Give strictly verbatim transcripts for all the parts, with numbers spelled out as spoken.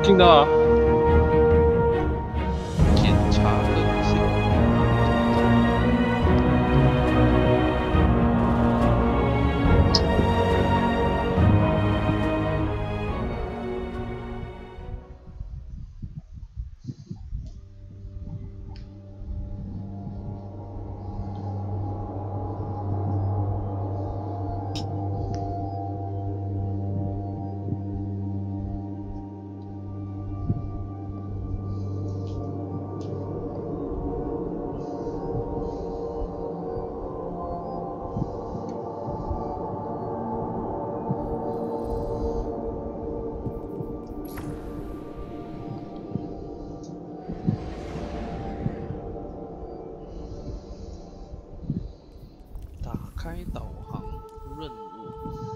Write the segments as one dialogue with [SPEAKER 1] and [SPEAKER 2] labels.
[SPEAKER 1] 进的啊。
[SPEAKER 2] 检查人性。开导航任务，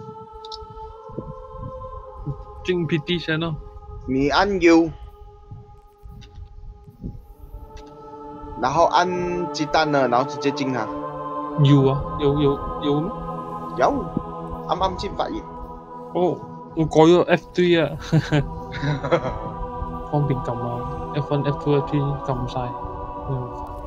[SPEAKER 1] 进 P D 先哦。
[SPEAKER 3] 你按 U， 然后按鸡蛋呢，然后直接进它。
[SPEAKER 1] 有啊，有有有咩？
[SPEAKER 3] 有，啱啱先發現。
[SPEAKER 1] 哦，我改咗 F 三啊，方便撳啊 ，F 一、F 二、F 三撳晒，嗯。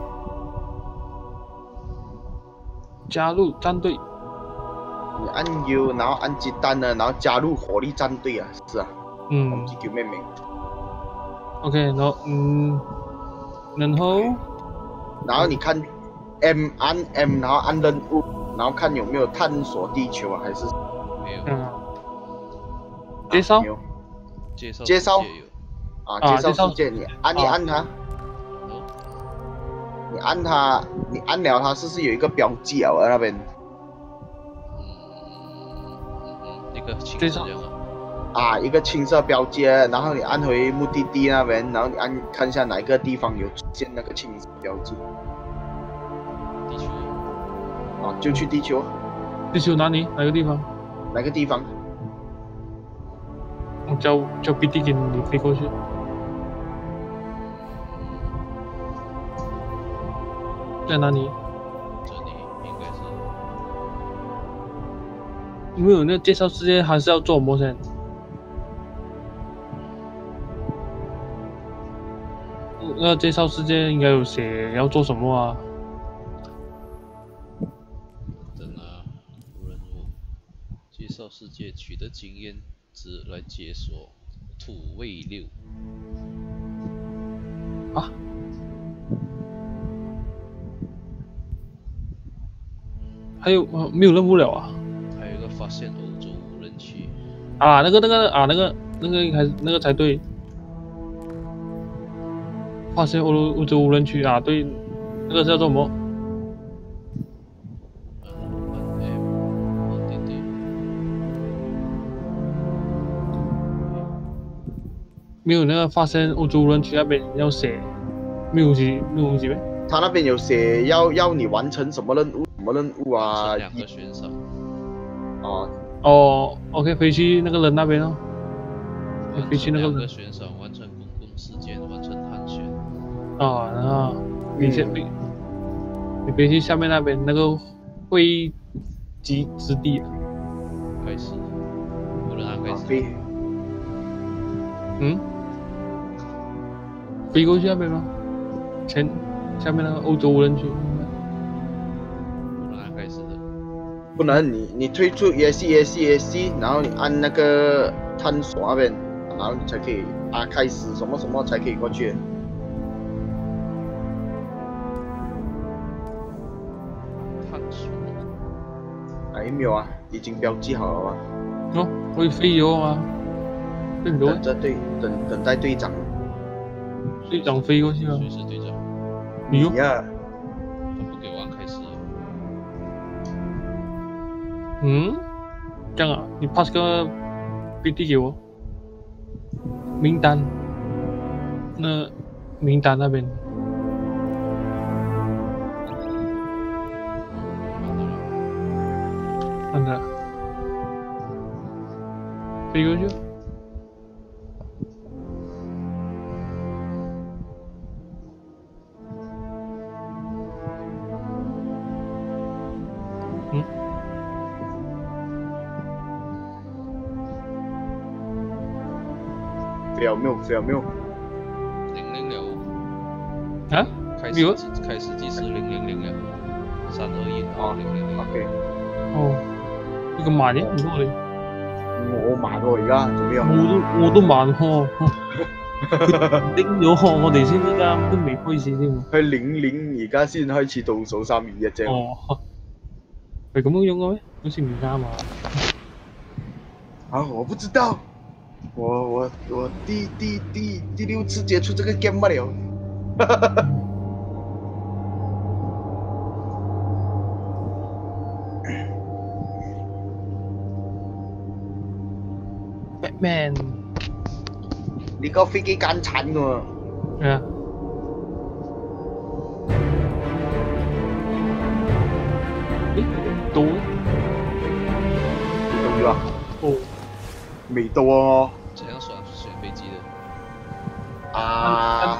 [SPEAKER 1] 加入戰隊。
[SPEAKER 3] 你按 U， 然後按雞蛋呢，然後加入火力戰隊啊，是啊。
[SPEAKER 1] 嗯。
[SPEAKER 3] 我唔知叫咩名。
[SPEAKER 1] OK， 然後嗯，然後，
[SPEAKER 3] 然後你看 M 按 M， 然後按任務，然後看有沒有探索地球啊，還是
[SPEAKER 2] 沒有。
[SPEAKER 1] 嗯。介紹。
[SPEAKER 3] 沒有。
[SPEAKER 2] 介紹。
[SPEAKER 3] 介紹。啊，介紹世界，你按一按它。你按它，你按了它，是不是有一個標記啊？那邊。
[SPEAKER 2] 一個青色這樣
[SPEAKER 3] 啊，一個青色標記，然後你按回目的地那邊，然後你按看一下哪一個地方有出現那個青色標記。
[SPEAKER 2] 地球。
[SPEAKER 3] 啊，就去地球。
[SPEAKER 1] 地球哪裡？哪個地方？
[SPEAKER 3] 哪個地方？
[SPEAKER 1] 我叫叫 P D 給你飛過去。在哪裡？
[SPEAKER 2] 這裡應該是。
[SPEAKER 1] 因為有那個介紹世界，還是要做什麼先？那個介紹世界應該有寫要做什麼啊？
[SPEAKER 2] 等啊，任務介紹世界，取得經驗值來解鎖土衛六。
[SPEAKER 1] 啊？還有沒有任務了啊？
[SPEAKER 2] 還有一個發現歐洲無人區。
[SPEAKER 1] 啊，那個那個啊，那個那個應該那個才對。發現歐歐洲無人區啊，對，那個叫做什麼？沒有那個發現歐洲無人區那邊要寫，沒有東西，沒有東西咩？
[SPEAKER 3] 他那邊有寫要要你完成什麼任務，什麼任務啊？
[SPEAKER 2] 兩個選手。
[SPEAKER 3] 哦。
[SPEAKER 1] 哦 ，OK， 飛去那個人那邊哦。飛去那個人。
[SPEAKER 2] 兩個選手完成公共事件，完成探險。
[SPEAKER 1] 啊，然後你先飛，你飛去下面那邊那個會集之地。
[SPEAKER 2] 開始。無人按開始。
[SPEAKER 3] 飛。
[SPEAKER 1] 嗯？飛過去那邊嗎？前下面那個歐洲無人區。
[SPEAKER 2] 不能按開始的。
[SPEAKER 3] 不能，你你退出 E S C E S C E S C， 然後你按那個探索那邊，然後你才可以啊開始什麼什麼才可以過去。
[SPEAKER 2] 探索。
[SPEAKER 3] 還沒有啊，已經標記好了嗎？
[SPEAKER 1] 哦，會飛咗啊嘛。
[SPEAKER 3] 等着隊等等待隊長。
[SPEAKER 1] 隊長飛過去啊？
[SPEAKER 2] 誰是隊長？
[SPEAKER 1] 你喲。
[SPEAKER 2] 他不給我按開始。
[SPEAKER 1] 嗯？這樣啊？你 pass 個 P D 給我。名單。那名單那邊。看到了。飛過去。
[SPEAKER 3] 了沒有？飛了沒有？
[SPEAKER 2] 零零了。
[SPEAKER 1] 啊？
[SPEAKER 2] 開始計開始計時零零零了，三二一啊零零零。OK。
[SPEAKER 1] 哦，你咁慢嘅唔通我哋？
[SPEAKER 3] 我慢喎而家做咩啊？
[SPEAKER 1] 我都我都慢喎。拎咗喎，我哋先依家都未開始添。
[SPEAKER 3] 佢零零而家先開始倒數三二一啫。
[SPEAKER 1] 哦，係咁樣樣嘅咩？好似唔啱啊！
[SPEAKER 3] 啊，我不知道，我我我第第第第六次接觸這個 game 不了。
[SPEAKER 1] Batman，
[SPEAKER 3] 你個飛機間產㗎喎。
[SPEAKER 1] 係啊。誒，到啊！
[SPEAKER 3] 到咗啊？
[SPEAKER 1] 哦，
[SPEAKER 3] 未到啊！
[SPEAKER 2] 怎樣選選飛機的？
[SPEAKER 3] 啊，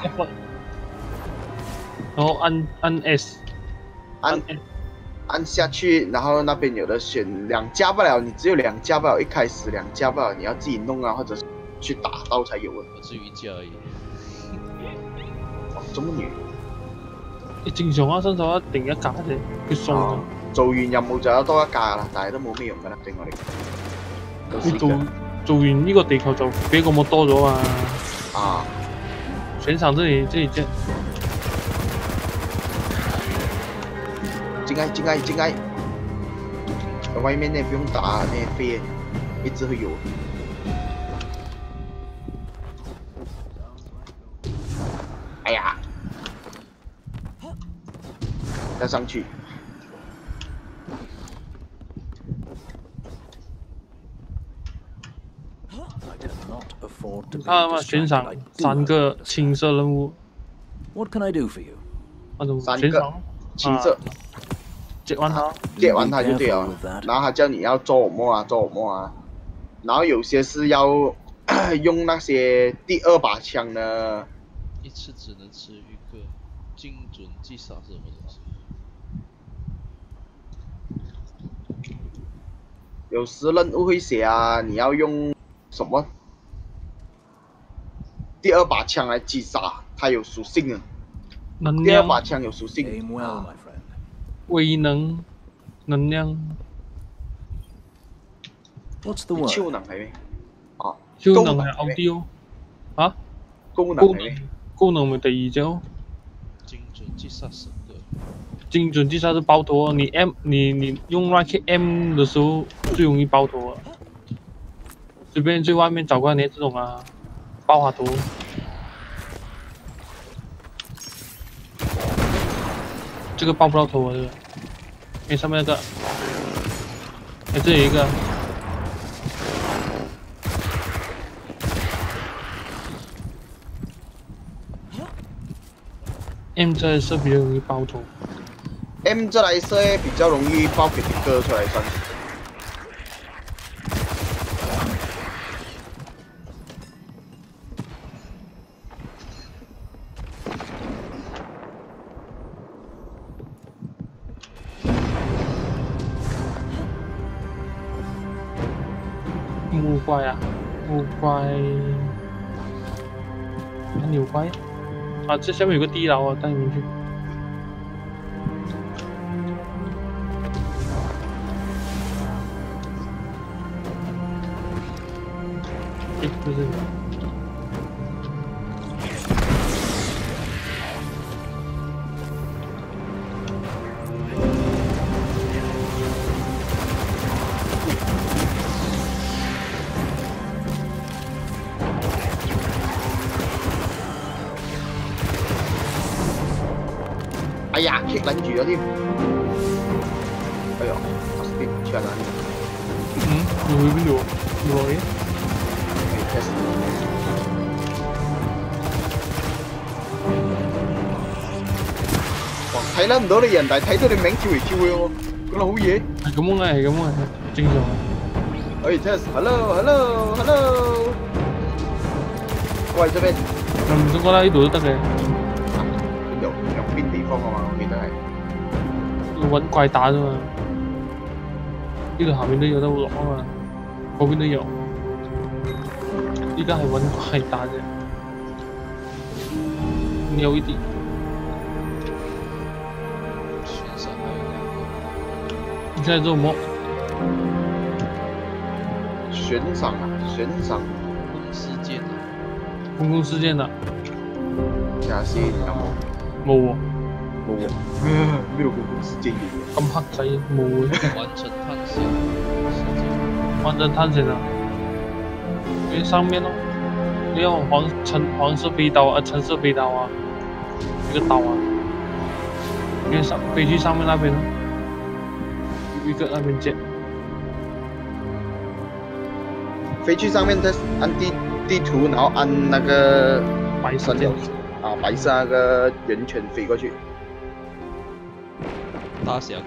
[SPEAKER 1] 然後按按 S，
[SPEAKER 3] 按按下去，然後那邊有的選兩架不了，你只有兩架不了，一開始兩架不了，你要自己弄啊，或者去打到才有啊。
[SPEAKER 2] 我只有一架而已。
[SPEAKER 3] 哇，這麼遠？
[SPEAKER 1] 正常啊，新手一定一架啫，佢送咗。
[SPEAKER 3] 做完任務就有多一架啦，但係都冇咩用噶啦，對我嚟講。
[SPEAKER 1] 你做做完呢個地球就比個幕多咗嘛。
[SPEAKER 3] 啊。
[SPEAKER 1] 全場這裡這裡這。
[SPEAKER 3] 進來進來進來，外面那不用打，那飛一直會有。哎呀，要上去。
[SPEAKER 1] 你看嘛，全場三個青色任務。
[SPEAKER 4] What can I do for you？
[SPEAKER 1] 那種
[SPEAKER 3] 三個青色。
[SPEAKER 1] 接完它，
[SPEAKER 3] 接完它就對了。然後他叫你要做什麼啊，做什麼啊。然後有些是要用那些第二把槍呢。
[SPEAKER 2] 一次只能吃一個，精準擊殺是什麼東西？
[SPEAKER 3] 有時任務會寫啊，你要用什麼第二把槍來擊殺，它有屬性啊。第二把槍有屬性。
[SPEAKER 1] 威能，能量。
[SPEAKER 4] What's the word？
[SPEAKER 3] 超能係咩？啊，
[SPEAKER 1] 超能係 audio。啊？
[SPEAKER 3] 高能係咩？
[SPEAKER 1] 高能咪第二隻咯。
[SPEAKER 2] 精準擊殺十個。
[SPEAKER 1] 精準擊殺是爆頭，你 M 你你用 right click M 的時候最容易爆頭啊。隨便最外面找過來這種啊，爆發頭。這個爆不到頭啊！這個，哎，上面那個，哎，這有一個 ，M 這來射比較容易爆頭。
[SPEAKER 3] M 這來射比較容易爆給你割出來算是。
[SPEAKER 1] 木怪啊，木怪，牛怪啊！這下面有個地牢啊，帶你們去。誒，不是。
[SPEAKER 3] 哎呀，棘撚住咗添！哎呀，我死黐撚！
[SPEAKER 1] 嗯，你去邊度？冇落嘅。哇！睇撚唔到你人，但係睇到你名跳嚟跳去喎，覺得好嘢。 係咁樣嘅，係咁樣嘅，正常嘅。
[SPEAKER 3] 哎 ，test，hello，hello，hello。喂，這邊。
[SPEAKER 1] 唔中覺得呢度都得嘅。
[SPEAKER 3] 有有邊地方啊嘛？我記得係。
[SPEAKER 1] 要揾怪打啫嘛。呢度下面都有得落啊嘛，嗰邊都有。 依家係揾怪打啫，有一啲。
[SPEAKER 2] 悬赏还有两
[SPEAKER 1] 你现在做什么？
[SPEAKER 3] 悬赏啊，悬赏，
[SPEAKER 2] 个事件啊，
[SPEAKER 1] 公共事件啊？
[SPEAKER 3] 睇下先有冇？
[SPEAKER 1] 冇喎，
[SPEAKER 3] 冇喎，呢度公共事件嘅。
[SPEAKER 1] 咁黑仔冇嘅。
[SPEAKER 2] 完成探险事件。
[SPEAKER 1] 完成探险啊！因为上面咯，你用黄橙黄色飞刀啊，橙色飞刀啊，一个刀啊，因为上飞去上面那边咯，有一个那边接。
[SPEAKER 3] 飞去上面再按地地图，然后按那个
[SPEAKER 1] 白色
[SPEAKER 3] 三角啊白色那个圆圈飞过去。
[SPEAKER 2] 大峡谷，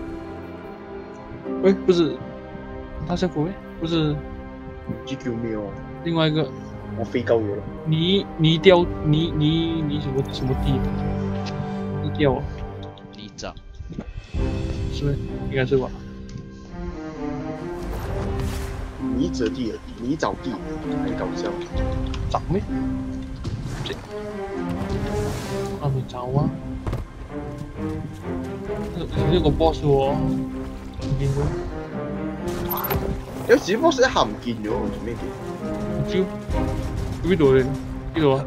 [SPEAKER 1] 喂，不是大峡谷诶，不是
[SPEAKER 3] 这叫咩哦？
[SPEAKER 1] 另外一个
[SPEAKER 3] 我飛鳩咗啦。
[SPEAKER 1] 泥泥雕泥泥泥什么什么地？泥雕啊，
[SPEAKER 2] 泥沼，
[SPEAKER 1] 是不是？应该是吧？
[SPEAKER 3] 泥泽地，泥沼地，很搞笑。
[SPEAKER 1] 找咩？这啊没找啊？呢個 boss 喎，唔見咗，
[SPEAKER 3] 有時 boss 一下唔見咗，做咩嘅？
[SPEAKER 1] 唔知邊度嚟？呢度啊？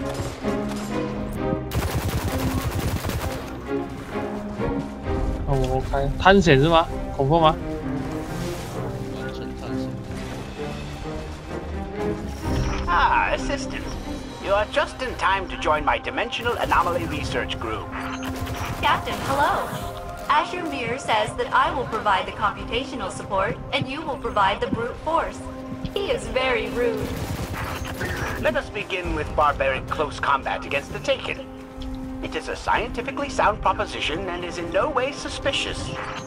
[SPEAKER 1] 啊，我開探險是嗎？恐怖嗎？
[SPEAKER 2] 完成探险。
[SPEAKER 5] Ah, assistant. You are just in time to join my Dimensional Anomaly Research Group.
[SPEAKER 6] Captain, hello. Asher Mir says that I will provide the computational support, and you will provide the brute force. He is very rude.
[SPEAKER 5] Let us begin with barbaric close combat against the Taken. It is a scientifically sound proposition and is in no way suspicious.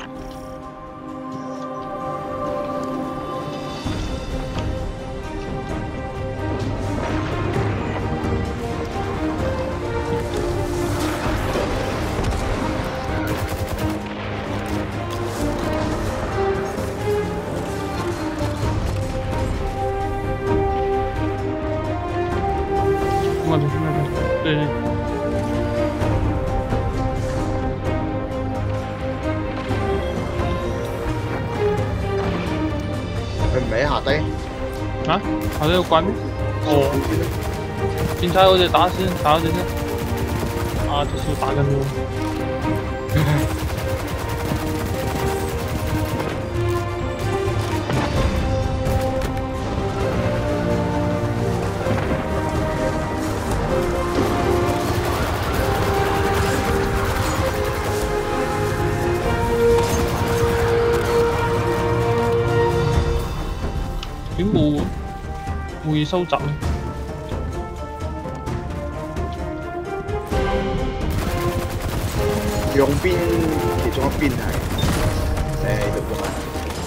[SPEAKER 3] 佢唔係喺下低。
[SPEAKER 1] 啊？下底有怪咩？哦，先睇我哋打先，打我哋先。啊，隻樹打緊喎。點冇冇嘢收集咧？
[SPEAKER 3] 兩邊其中一邊係誒喺度㗎嘛？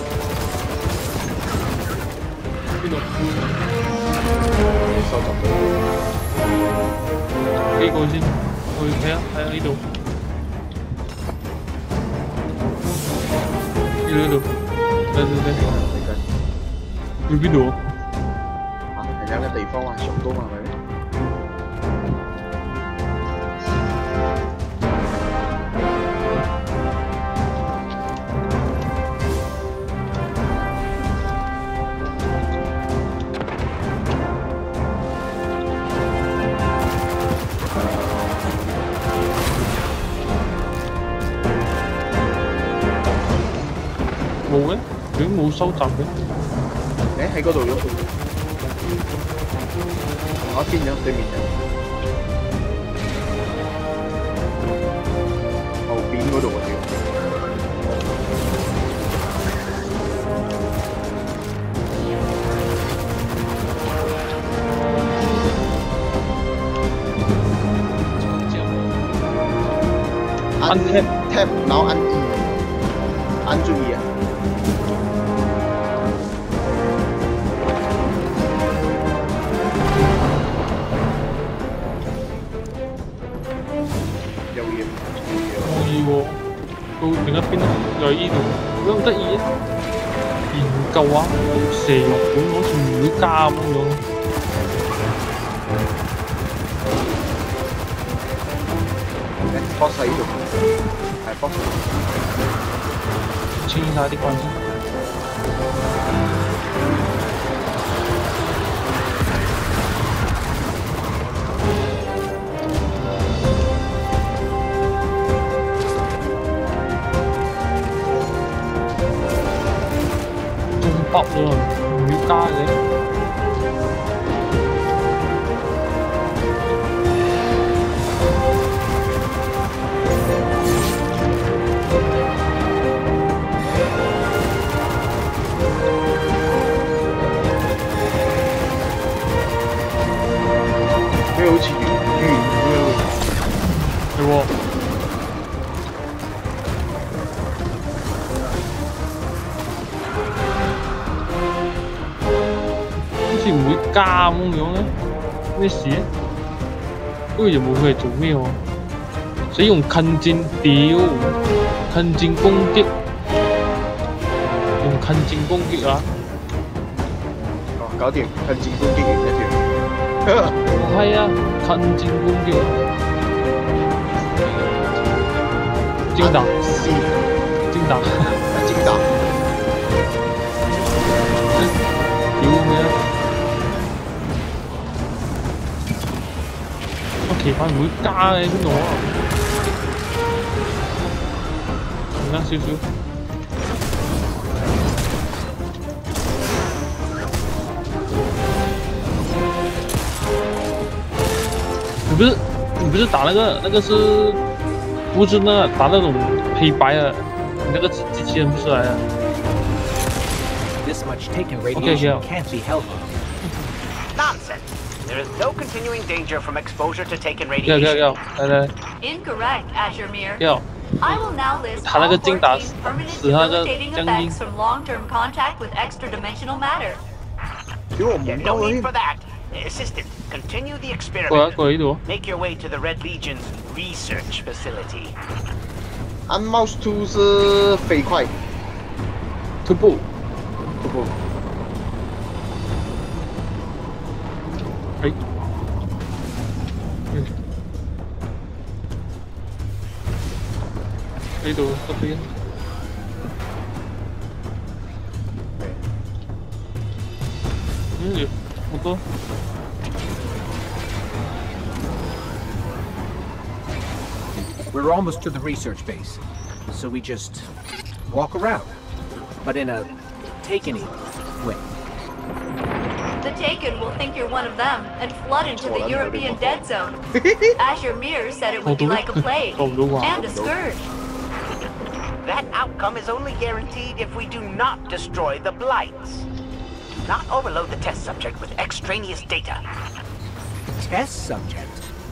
[SPEAKER 1] 邊度？
[SPEAKER 3] 收集到
[SPEAKER 1] 幾個先？我去睇下睇下呢度。呢度呢度，睇睇睇。 去邊度？
[SPEAKER 3] 啊，係有個地方啊，上高係咪？
[SPEAKER 1] 冇嘅，佢冇收集嘅。
[SPEAKER 3] 誒喺嗰度咗，我邊咗對面咗，後邊嗰度我屌，按 tab tab，然後按 E， 按住 E 啊。 到另一邊咧，又係呢度，咁得意啊！研究啊，蛇肉館好似唔會加咁樣。 boss 喺度，係 boss。
[SPEAKER 1] 清晒啲關先。仲卜喎，唔要加嘅。
[SPEAKER 3] 咩好似圓圓咁樣？
[SPEAKER 1] 係喎。好似唔會加咁樣咧，咩事咧？呢個任務佢係做咩喎？使用近戰屌，近戰攻擊，用近戰攻擊啊！
[SPEAKER 3] 哦，搞掂，近戰攻擊完一條。
[SPEAKER 1] 係啊，近戰攻擊，精打，精打，
[SPEAKER 3] 精打，
[SPEAKER 1] 屌咩啊！我奇怪唔會加嘅邊度啊？唔啱少少。 你不是你不是打那个那个是，不是那个打那种黑白的，你那个机机器人不是来的。
[SPEAKER 7] This much taken radiation can't be healthy.
[SPEAKER 5] Nonsense. There is no continuing danger from exposure to taken
[SPEAKER 1] 要要
[SPEAKER 5] radiation.
[SPEAKER 1] 要，来来
[SPEAKER 6] Incorrect, Azure Mir.
[SPEAKER 1] 要，
[SPEAKER 6] I will now list
[SPEAKER 1] 他那
[SPEAKER 6] all
[SPEAKER 1] 个精打
[SPEAKER 6] fourteen permanent
[SPEAKER 1] 使他个
[SPEAKER 6] debilitating
[SPEAKER 1] 将
[SPEAKER 6] effects
[SPEAKER 1] 军，
[SPEAKER 6] from long-term contact with extra-dimensional matter.
[SPEAKER 3] 屌我
[SPEAKER 5] Yeah,
[SPEAKER 3] 唔
[SPEAKER 5] no
[SPEAKER 3] 鳩
[SPEAKER 5] need
[SPEAKER 3] 添
[SPEAKER 5] for。that. Assistant, continue the
[SPEAKER 1] 過來
[SPEAKER 5] experiment.
[SPEAKER 1] 過來呢度，
[SPEAKER 5] Make your way to the Red Legion's research facility.
[SPEAKER 3] 按 mouse two 是飞快，
[SPEAKER 1] 退步，
[SPEAKER 3] 不不，
[SPEAKER 1] 哎，嗯，呢度嗰邊， 嗯，有好多。
[SPEAKER 7] We're almost to the research base, so we just walk around, but in a taken-y way.
[SPEAKER 6] The Taken will think you're one of them and flood into the European dead zone. Azure Mir said it would be like a plague and a scourge.
[SPEAKER 5] That outcome is only guaranteed if we do not destroy the blights. Do not overload the test subject with extraneous data.
[SPEAKER 7] Test subject.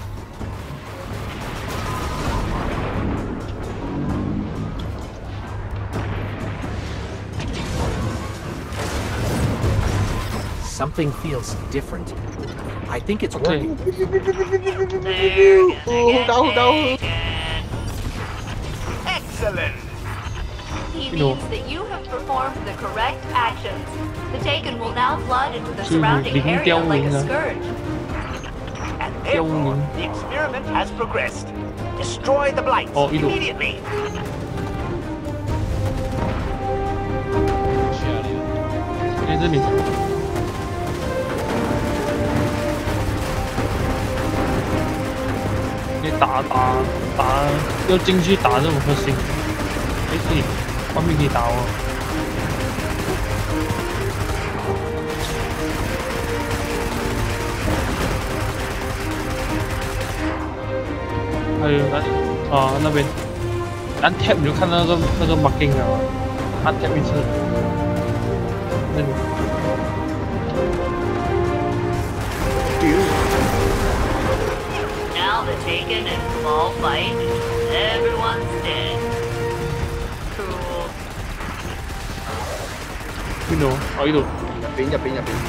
[SPEAKER 7] Something feels different. I think it's
[SPEAKER 1] Okay.
[SPEAKER 7] working.
[SPEAKER 3] Oh, no, no.
[SPEAKER 5] Excellent.
[SPEAKER 6] He
[SPEAKER 1] You know.
[SPEAKER 6] means that you have performed the correct actions. The Taken will now flood into the
[SPEAKER 1] Sư
[SPEAKER 6] surrounding
[SPEAKER 1] lính
[SPEAKER 6] area
[SPEAKER 1] đeo
[SPEAKER 6] like
[SPEAKER 1] mình
[SPEAKER 6] a
[SPEAKER 1] à?
[SPEAKER 6] scourge.
[SPEAKER 5] And therefore,
[SPEAKER 1] mình.
[SPEAKER 5] the experiment has progressed. Destroy the blights
[SPEAKER 1] Oh, ý đồ.
[SPEAKER 5] immediately.
[SPEAKER 1] 在这里。你打打打，要进去打这种核心，哎可以，外面可以打哦。还有那啊那边，按 tab 你就看到那个那个 marking 了嘛，按 tab 一次，那里。
[SPEAKER 6] Now the Taken and Cabal fight. Everyone's dead. Cool.
[SPEAKER 1] 邊度？哦呢度。
[SPEAKER 3] 入邊入邊入邊。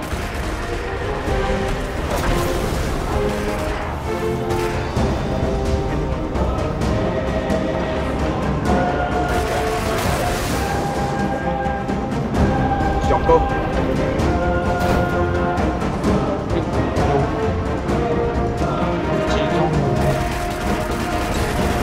[SPEAKER 3] 上高。
[SPEAKER 1] 集中。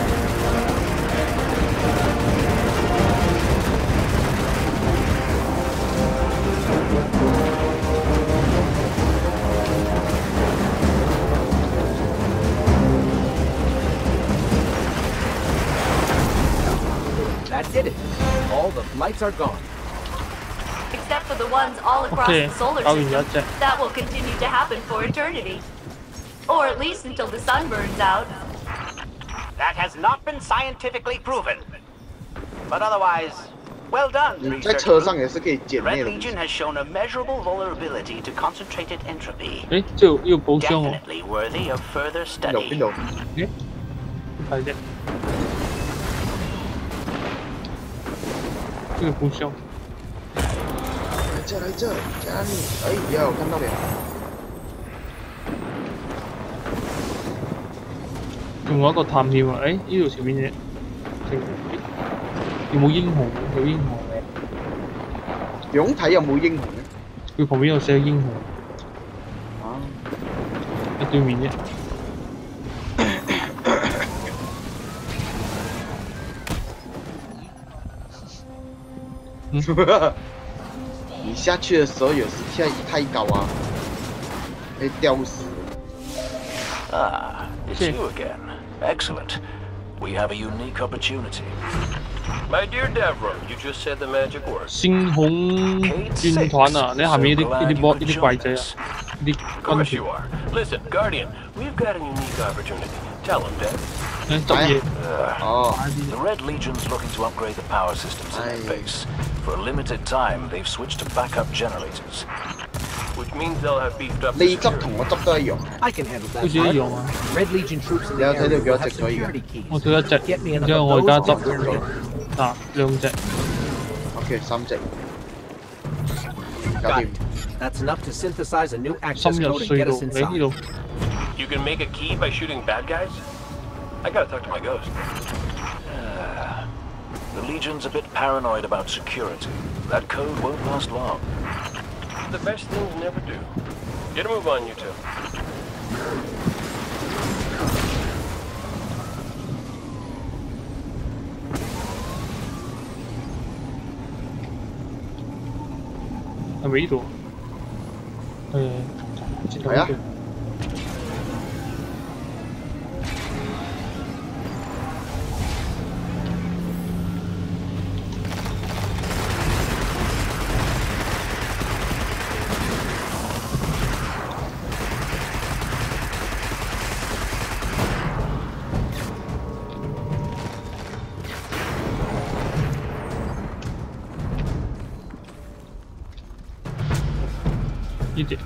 [SPEAKER 7] That did it. All the lights are gone.
[SPEAKER 6] Except for the ones all across
[SPEAKER 1] Okay,
[SPEAKER 6] the solar
[SPEAKER 1] I'll
[SPEAKER 6] system.
[SPEAKER 1] adjust it.
[SPEAKER 6] That will continue to happen for eternity. Or at least until the sun burns out.
[SPEAKER 5] That has not been scientifically proven. But otherwise, well done,
[SPEAKER 3] 你在
[SPEAKER 5] research
[SPEAKER 3] 车
[SPEAKER 5] group.
[SPEAKER 3] 上也是可以捡
[SPEAKER 5] Red
[SPEAKER 3] 那种。
[SPEAKER 5] Legion has shown a measurable vulnerability to concentrated entropy.
[SPEAKER 1] 诶，这有有包厢哦，
[SPEAKER 5] Definitely worthy of further
[SPEAKER 3] 有边
[SPEAKER 5] study.
[SPEAKER 3] 度？
[SPEAKER 1] 诶，看一下，这个包厢，
[SPEAKER 3] 来这来这，在哪里？哎呀，我看到了。
[SPEAKER 1] 仲有一個探險啊！誒，呢度前面嘢，前面有冇英雄？有英雄嘅，
[SPEAKER 3] 不用睇有冇英雄咧。
[SPEAKER 1] 佢旁邊有寫英雄，
[SPEAKER 3] 啊，
[SPEAKER 1] 喺對面啫。
[SPEAKER 3] 你下去的时候有时太太高啊，会吊死。
[SPEAKER 8] Ah, it's you again. Excellent. We have a unique opportunity. My dear Devro, you just said the magic word.
[SPEAKER 1] 星空軍團啊！你下面呢啲呢啲波呢啲怪仔啊，呢啲
[SPEAKER 8] Of
[SPEAKER 1] 軍
[SPEAKER 8] course
[SPEAKER 1] 團
[SPEAKER 8] you are. Listen, Guardian, we've got a unique opportunity. Tell him, Dev.
[SPEAKER 1] 誒執嘢。
[SPEAKER 3] 哦，
[SPEAKER 8] The Red Legion's looking to upgrade the power systems in their
[SPEAKER 3] Aye.
[SPEAKER 8] base. For a limited time, they've switched to backup generators. Which means they'll have beefed up
[SPEAKER 3] 你
[SPEAKER 8] the
[SPEAKER 3] 執同我執都一樣。
[SPEAKER 7] I can handle
[SPEAKER 1] 好
[SPEAKER 7] that
[SPEAKER 1] 似一
[SPEAKER 7] part.
[SPEAKER 1] 樣啊！
[SPEAKER 7] Red Legion troops in the
[SPEAKER 3] 有睇到
[SPEAKER 7] area
[SPEAKER 3] 幾多
[SPEAKER 7] will have
[SPEAKER 3] 隻可以㗎
[SPEAKER 7] security keys.
[SPEAKER 1] 我跳一隻，
[SPEAKER 7] Get me
[SPEAKER 1] 然
[SPEAKER 7] enough
[SPEAKER 1] 之後
[SPEAKER 7] of
[SPEAKER 1] 我而家
[SPEAKER 7] those
[SPEAKER 1] 執
[SPEAKER 7] on board.
[SPEAKER 1] 嗱兩隻，
[SPEAKER 3] OK，三隻，搞
[SPEAKER 7] Got
[SPEAKER 3] 掂
[SPEAKER 7] it.。That's enough to synthesize a new
[SPEAKER 1] 深
[SPEAKER 7] access
[SPEAKER 1] 入
[SPEAKER 7] code and
[SPEAKER 1] 隧
[SPEAKER 7] get
[SPEAKER 1] 道，
[SPEAKER 7] us
[SPEAKER 1] 你呢
[SPEAKER 7] inside.
[SPEAKER 1] 度
[SPEAKER 8] You can make a key by shooting bad guys? I gotta talk to my ghost. Ah, the Legion's a bit paranoid about security. That code won't last long. The best things never do. Get a move on, you two.
[SPEAKER 1] Ờ, 係咪呢度？誒，接頭
[SPEAKER 3] 係啊
[SPEAKER 1] 呢度。呢啲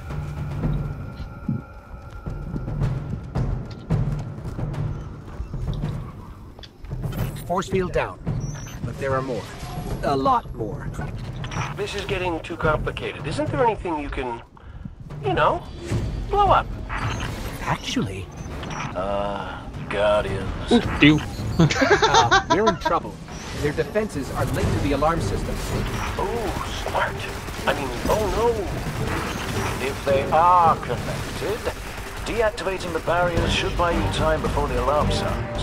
[SPEAKER 7] Force field down. But there are more. A lot more.
[SPEAKER 8] This is getting too complicated. Isn't there anything you can, you know, blow up?
[SPEAKER 7] Actually,
[SPEAKER 8] Ah, Guardians.
[SPEAKER 1] 哦屌！
[SPEAKER 7] uh, we're in trouble. Their defenses are linked to the alarm system.
[SPEAKER 8] Oh, smart. I mean, oh no. If they are connected, deactivating the barriers should buy you time before the alarm sounds.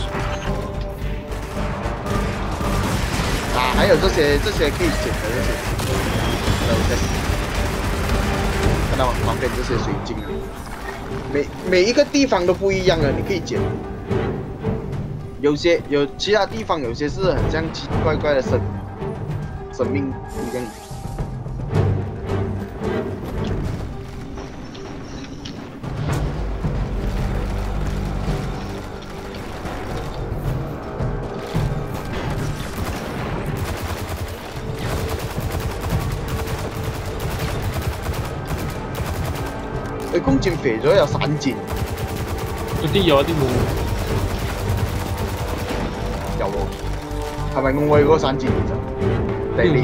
[SPEAKER 3] 啊，还有这些这些可以捡的这些，对对，看到吗？旁边这些水晶啊，每每一个地方都不一样的，你可以捡。有些有其他地方有些是很像奇奇怪怪的生生命一样。佢弓箭肥咗有散箭，
[SPEAKER 1] 有啲有，有啲冇。
[SPEAKER 3] 有喎，係咪我嗰個散箭其實？定你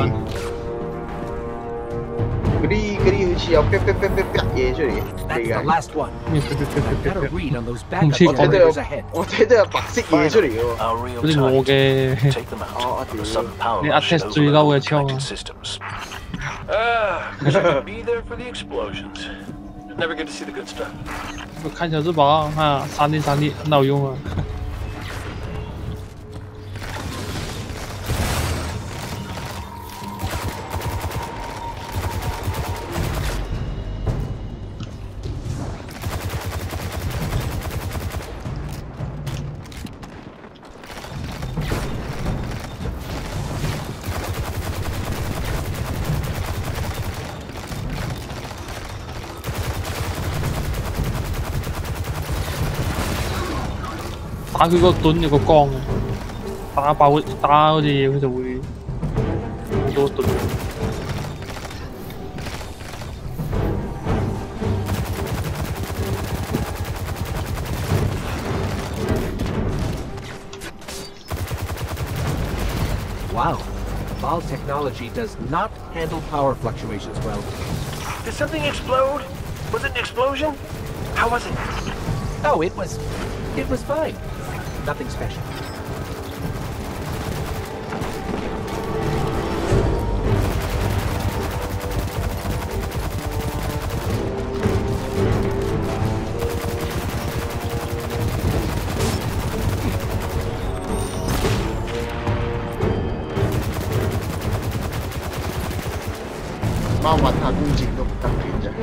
[SPEAKER 3] 嗰啲嗰啲好似有啪啪啪啪啪嘢出嚟嘅，
[SPEAKER 7] That's
[SPEAKER 3] 你
[SPEAKER 7] the
[SPEAKER 3] 嘅。
[SPEAKER 7] last one.
[SPEAKER 1] 咩？佢佢佢
[SPEAKER 7] Got
[SPEAKER 1] 佢
[SPEAKER 7] a
[SPEAKER 1] 佢
[SPEAKER 7] read on those
[SPEAKER 1] 唔
[SPEAKER 7] backup
[SPEAKER 1] 知
[SPEAKER 3] 我睇到有
[SPEAKER 7] generators ahead.
[SPEAKER 3] 我睇到有白色嘢出嚟嘅喎。
[SPEAKER 8] Our real
[SPEAKER 1] 嗰啲
[SPEAKER 8] time
[SPEAKER 1] 我
[SPEAKER 8] to
[SPEAKER 1] 嘅
[SPEAKER 8] take them out.
[SPEAKER 3] Oh, I
[SPEAKER 8] The
[SPEAKER 3] do.
[SPEAKER 8] sudden power
[SPEAKER 1] Yeah, I
[SPEAKER 8] rush
[SPEAKER 1] test
[SPEAKER 8] overload
[SPEAKER 1] three
[SPEAKER 8] all
[SPEAKER 1] lower
[SPEAKER 8] the
[SPEAKER 1] channel.
[SPEAKER 8] connected systems. Ah, wish I could be there for the explosions. Never get to see the good stuff.
[SPEAKER 1] 我看小翅膀哈，闪电闪电很好用啊。 打佢個盾有個光嘅，打爆打嗰隻嘢佢就會有個盾。
[SPEAKER 7] Wow, Ball technology does not handle power fluctuations well.
[SPEAKER 8] Did something explode? Was it an explosion? How was it?
[SPEAKER 7] Oh, it was... it was fine. Nothing special.
[SPEAKER 3] 貓揾下弓箭都唔得斷啫。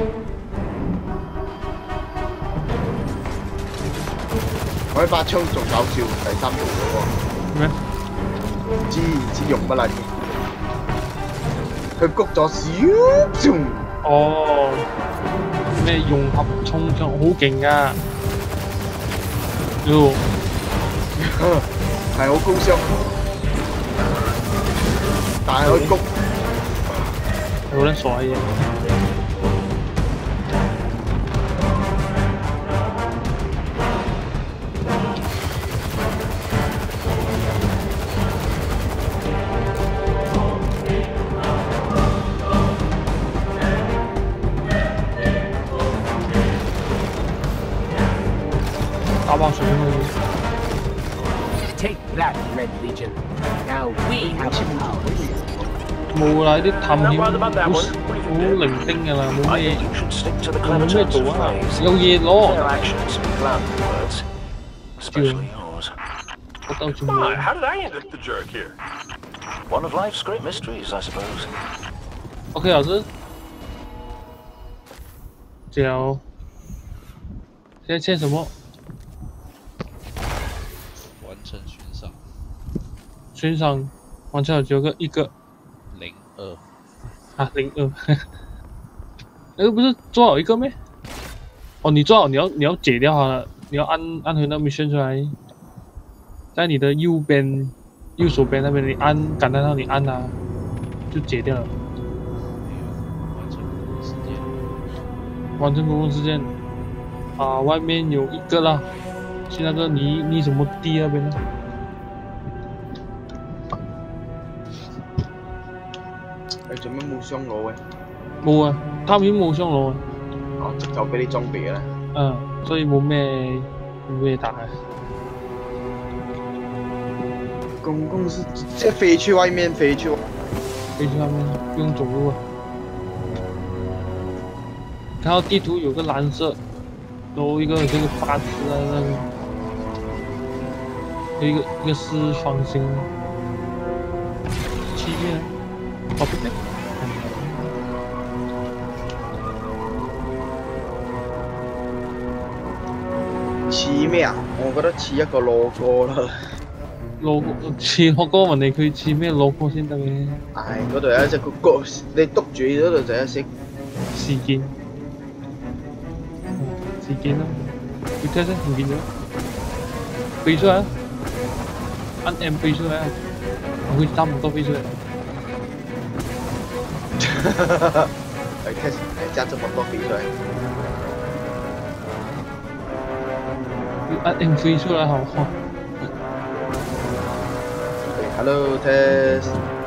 [SPEAKER 3] 我呢把槍仲搞笑，第三條嘅喎。
[SPEAKER 1] 咩？
[SPEAKER 3] 唔知唔知用乜啦？佢谷咗少少。
[SPEAKER 1] 哦，咩融合衝槍好勁㗎，喲，
[SPEAKER 3] 係好高傷，但係佢谷。
[SPEAKER 1] 有撚傻嘅。打爆水可以。
[SPEAKER 7] Take that, Red Legion. Now we have the power.
[SPEAKER 1] 冇啦，啲探險好好零丁㗎啦，冇咩冇咩做啊，有嘢攞。照，我兜住冇。
[SPEAKER 8] How did I end up the jerk here? One of life's great mysteries, I suppose.
[SPEAKER 1] OK， 老师，脚，现在切什么？
[SPEAKER 2] 完成悬赏。
[SPEAKER 1] 悬赏完成了只有个一个。
[SPEAKER 2] 零二
[SPEAKER 1] 啊，零二，那个不是做好一个咩？哦，你做好，你要你要解掉它了，你要按按回那 mission 出来，在你的右边右手边那边，你按感叹号，你按它就解掉了。
[SPEAKER 2] 完成公共事件。
[SPEAKER 1] 完成公共事件啊，外面有一个啦，去那个泥泥什么地那边呢？
[SPEAKER 3] 你做咩冇雙攞嘅？
[SPEAKER 1] 冇啊，貪險冇雙攞啊。
[SPEAKER 3] 哦，直頭俾啲裝備啦。
[SPEAKER 1] 嗯，所以冇咩冇咩打嘅。
[SPEAKER 3] 公共是即係飛去外面，飛去。
[SPEAKER 1] 飛去外面，不用走路啊。看到地圖有個藍色，然後一個這個八字啊，那個，有一個一個四方形，七面。 哦，不对，
[SPEAKER 3] 似咩啊？我覺得似一個 logo 啦。
[SPEAKER 1] logo 似 logo 問你佢似咩 logo 先得嘅？
[SPEAKER 3] 唉，嗰度有一隻個個，你篤住嗰度就有一隻
[SPEAKER 1] 事件，事件咯。你睇下唔見咗，飛出嚟，按 M 飛出嚟啊！我會差唔多飛出嚟。
[SPEAKER 3] 来看，来加这么多飞出来。
[SPEAKER 1] 按 M 飞出来好好。
[SPEAKER 3] Hello test。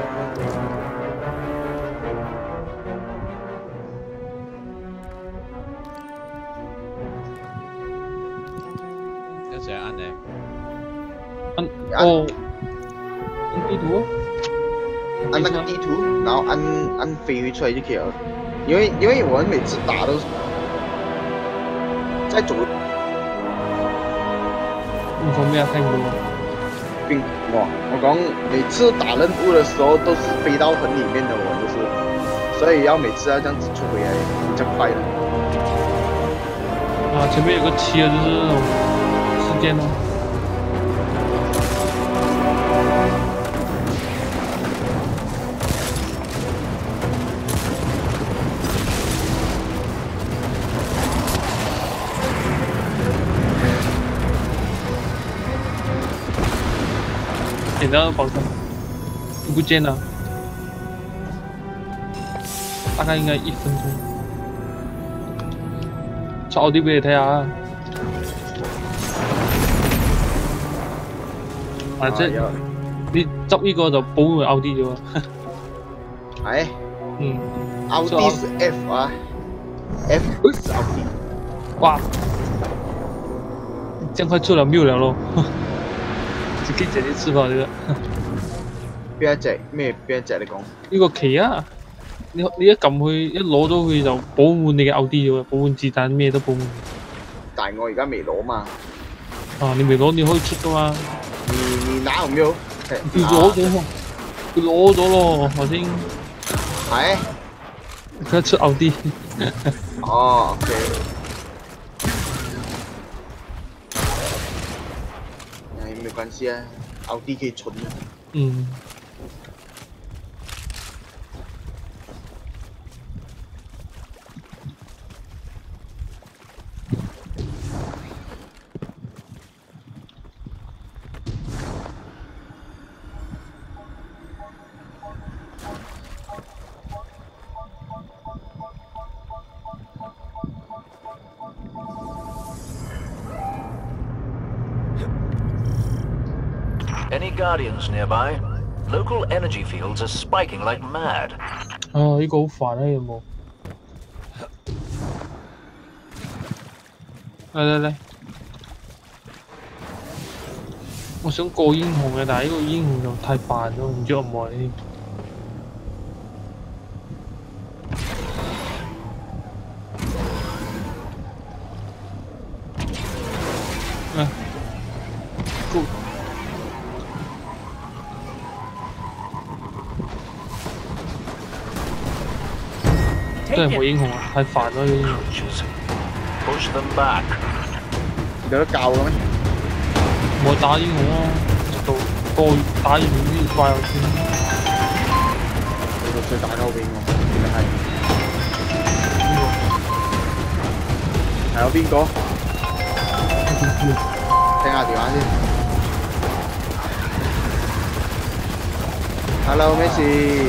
[SPEAKER 2] 要怎样按呢？
[SPEAKER 1] 按哦，按地图啊。
[SPEAKER 3] 按那个地图，然后按按飞出来就可以了。因为因为我们每次打都是在走。
[SPEAKER 1] 唔方便啊，太多。
[SPEAKER 3] 并哇，我讲每次打任务的时候都是飞到很里面的，我都是，所以要每次要这样子出回来比较快的。
[SPEAKER 1] 啊，前面有个七的，就是那种事件哦。
[SPEAKER 3] 我
[SPEAKER 1] 的，保证。不见了，大概应该一分钟。出奧啲俾你睇下。啊，即係你執呢個就保會奧啲咗。
[SPEAKER 3] 係。
[SPEAKER 1] 嗯。
[SPEAKER 3] 奧啲是 F 啊 ，F 是奧啲。
[SPEAKER 1] 哇！这样快出了六了咯，只可以直接吃吧这个。
[SPEAKER 3] 邊一隻咩？邊一隻你講？
[SPEAKER 1] 呢個旗啊！你你一撳佢，一攞咗佢就保滿你嘅 O D 咗，保滿子彈咩都保滿。
[SPEAKER 3] 但係我而家未攞嘛。
[SPEAKER 1] 啊！你未攞你可以出噶嘛？
[SPEAKER 3] 你你拿有沒有？
[SPEAKER 1] 佢攞咗，佢攞咗咯，頭先。
[SPEAKER 3] 係。
[SPEAKER 1] 佢出 O D。
[SPEAKER 3] 哦 ，OK。哎，沒關係啊 ，O D 可以存的。
[SPEAKER 1] 嗯。
[SPEAKER 8] Any Guardians nearby? Local energy fields are spiking like mad.
[SPEAKER 1] 啊！呢個好煩啊，有冇？嚟嚟嚟！我想過英雄嘅，但係呢個英雄就太煩咗，唔知我唔愛添。啊！go！真係冇英雄啊！太煩啦！呢啲英雄。
[SPEAKER 8] Push them back。
[SPEAKER 3] 有得教嘅咩？
[SPEAKER 1] 我打英雄咯，直到過打完呢啲怪物先。
[SPEAKER 3] 你個最打交俾我，你係。係有邊個？聽下電話先。Hello， 咩事？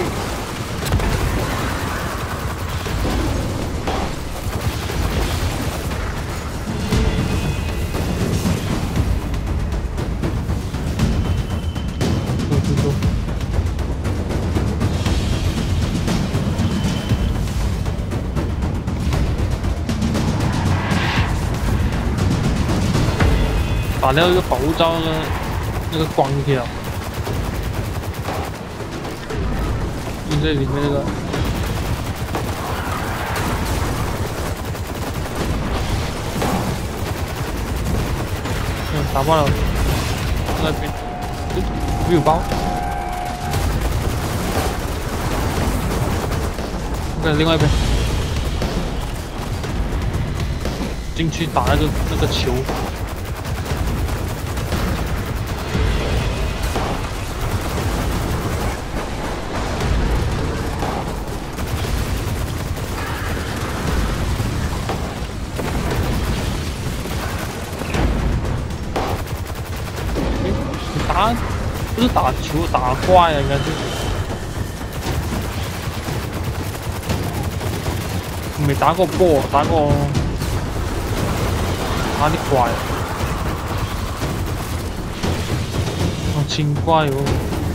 [SPEAKER 1] 打掉一个保护罩的那个光条，用这里面那个，嗯，打爆了那边，没有包。OK， 另外一边进去打那个那个球。打不是打球，打怪啊，应该是。没打过波，打过打啲怪。哦，清怪哦。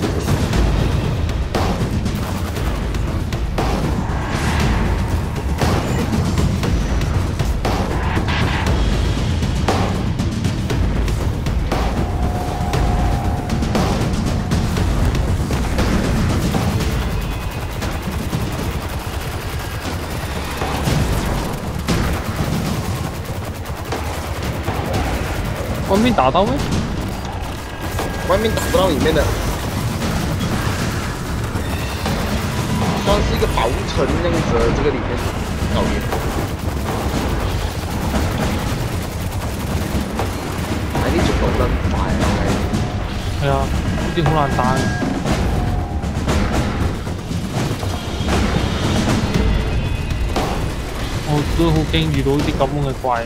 [SPEAKER 1] 外面打到没？
[SPEAKER 3] 外面打不到里面的，算是一个薄层这样子的，这个里面搞掂。哎，呢隻講得快啊！
[SPEAKER 1] 係啊，呢啲好難打嘅。我都好驚遇到啲咁樣嘅怪。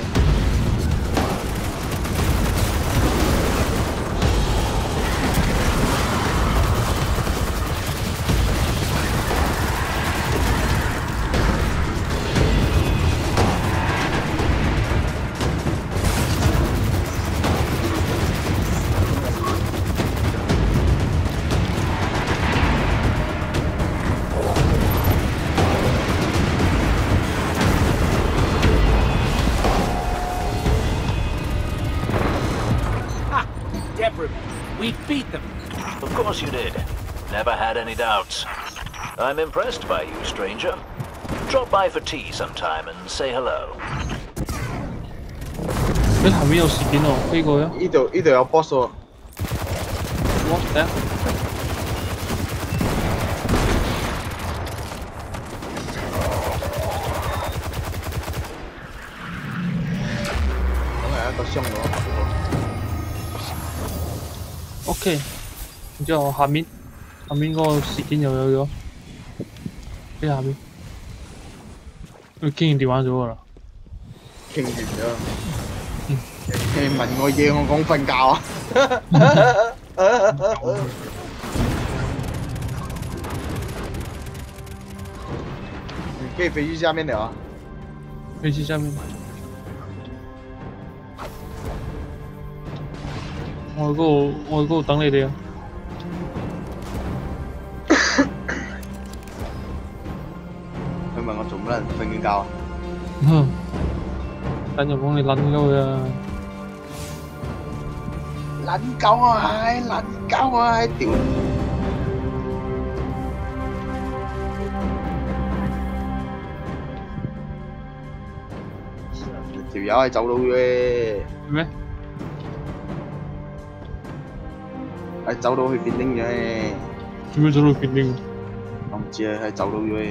[SPEAKER 7] We beat them.
[SPEAKER 8] Of course you did. Never had any doubts. I'm impressed by you, stranger. Drop by for tea sometime and say hello.
[SPEAKER 1] 佢後面有事件喎，飛過啊！
[SPEAKER 3] 呢度呢度有 boss 喎。
[SPEAKER 1] 我睇下。
[SPEAKER 3] 咁係一個箱喎。
[SPEAKER 1] OK， 然之後下面下面嗰個事件又有咗，喺下面。佢傾完電話咗㗎啦。
[SPEAKER 3] 傾完咗。你問我嘢，我講瞓覺啊！你可以飛去下面的啊。
[SPEAKER 1] 飛去下面。我喺嗰度，我喺嗰度等你哋啊！
[SPEAKER 3] 佢問我做乜人瞓緊覺啊？
[SPEAKER 1] 哼，等陣講你撚咗佢啊！
[SPEAKER 3] 撚鳩啊係，撚鳩啊係，屌！條友係走佬嘅。
[SPEAKER 1] 咩？
[SPEAKER 3] 係走佬去變丁嘅。
[SPEAKER 1] 做咩走佬變丁？
[SPEAKER 3] 我唔知啊，係走佬嘅。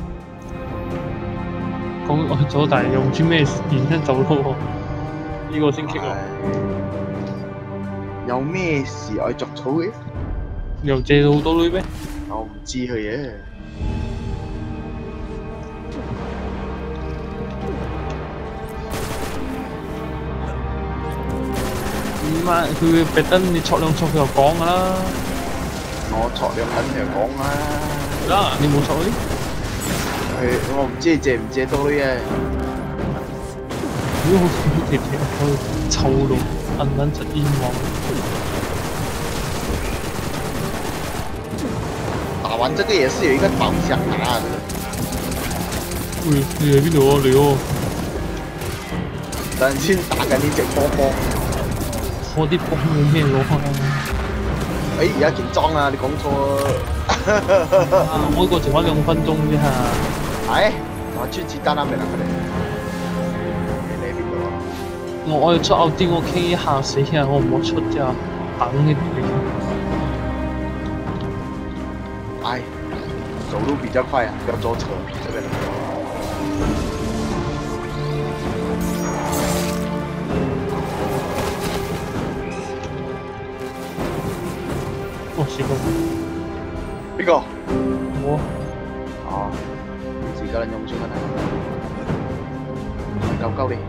[SPEAKER 1] 講我走，但係又唔知咩原因走佬喎。呢個先棘啊！
[SPEAKER 3] 有咩事愛着草嘅？
[SPEAKER 1] 又借到好多女咩？
[SPEAKER 3] 我唔知佢嘅。
[SPEAKER 1] 唔係佢特登你戳兩戳佢就講㗎啦。
[SPEAKER 3] 我戳兩下佢就講啦。
[SPEAKER 1] 啦，你冇戳啲？
[SPEAKER 3] 佢我唔知你借唔借到女嘅。
[SPEAKER 1] 如果好條條佢臭到撚撚出煙霧。
[SPEAKER 3] 打完這個也是有一個方向啊。
[SPEAKER 1] 喂，你喺邊度啊？你哦。
[SPEAKER 3] 等先打緊呢隻波波。
[SPEAKER 1] 我啲波冇咩攞啊！
[SPEAKER 3] 誒，而家件裝啊！你講錯啊！
[SPEAKER 1] 我呢個剩翻兩分鐘啫嚇。
[SPEAKER 3] 係，我出子彈啦未啦佢哋。你喺邊度啊？
[SPEAKER 1] 我我要出歐啲，我傾一下死啊！我唔好出啫，等你哋。
[SPEAKER 3] 哎，走路比較快啊，不要坐車，這邊。
[SPEAKER 1] 我試過。
[SPEAKER 3] 邊個？
[SPEAKER 1] 我。
[SPEAKER 3] 哦，你自己人用先啦。夠夠你。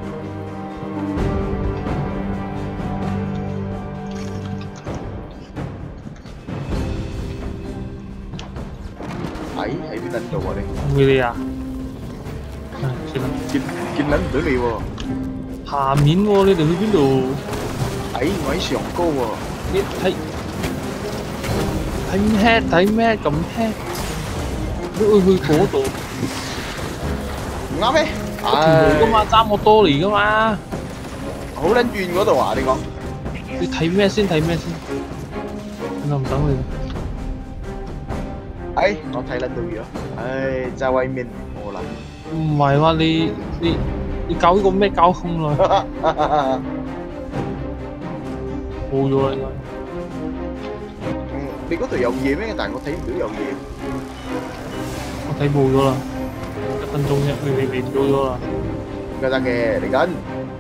[SPEAKER 3] 喺喺邊撚度啊你？
[SPEAKER 1] 會你啊？唉，算啦。
[SPEAKER 3] 見見撚唔到你喎。
[SPEAKER 1] 下面喎，你哋去邊度？
[SPEAKER 3] 喺我喺上高喎。
[SPEAKER 1] 你睇睇咩？睇咩咁咩？你去去嗰度？
[SPEAKER 3] 唔啱咩？
[SPEAKER 1] 唉，噶嘛，揸我多嚟噶嘛。
[SPEAKER 3] 好撚遠嗰度啊！你講。
[SPEAKER 1] 你睇咩先？睇咩先？我唔等你。
[SPEAKER 3] 哎，我睇撚到咗。哎，在外面我啦。
[SPEAKER 1] 唔係話你你你搞呢個咩交通啊？冇咗啦應該。
[SPEAKER 3] 嗯，你嗰度有嘢咩？但係我睇唔到有嘢。
[SPEAKER 1] 我睇冇咗啦，一分鐘啫，你你嚟到咗啦。
[SPEAKER 3] 得得嘅，嚟緊。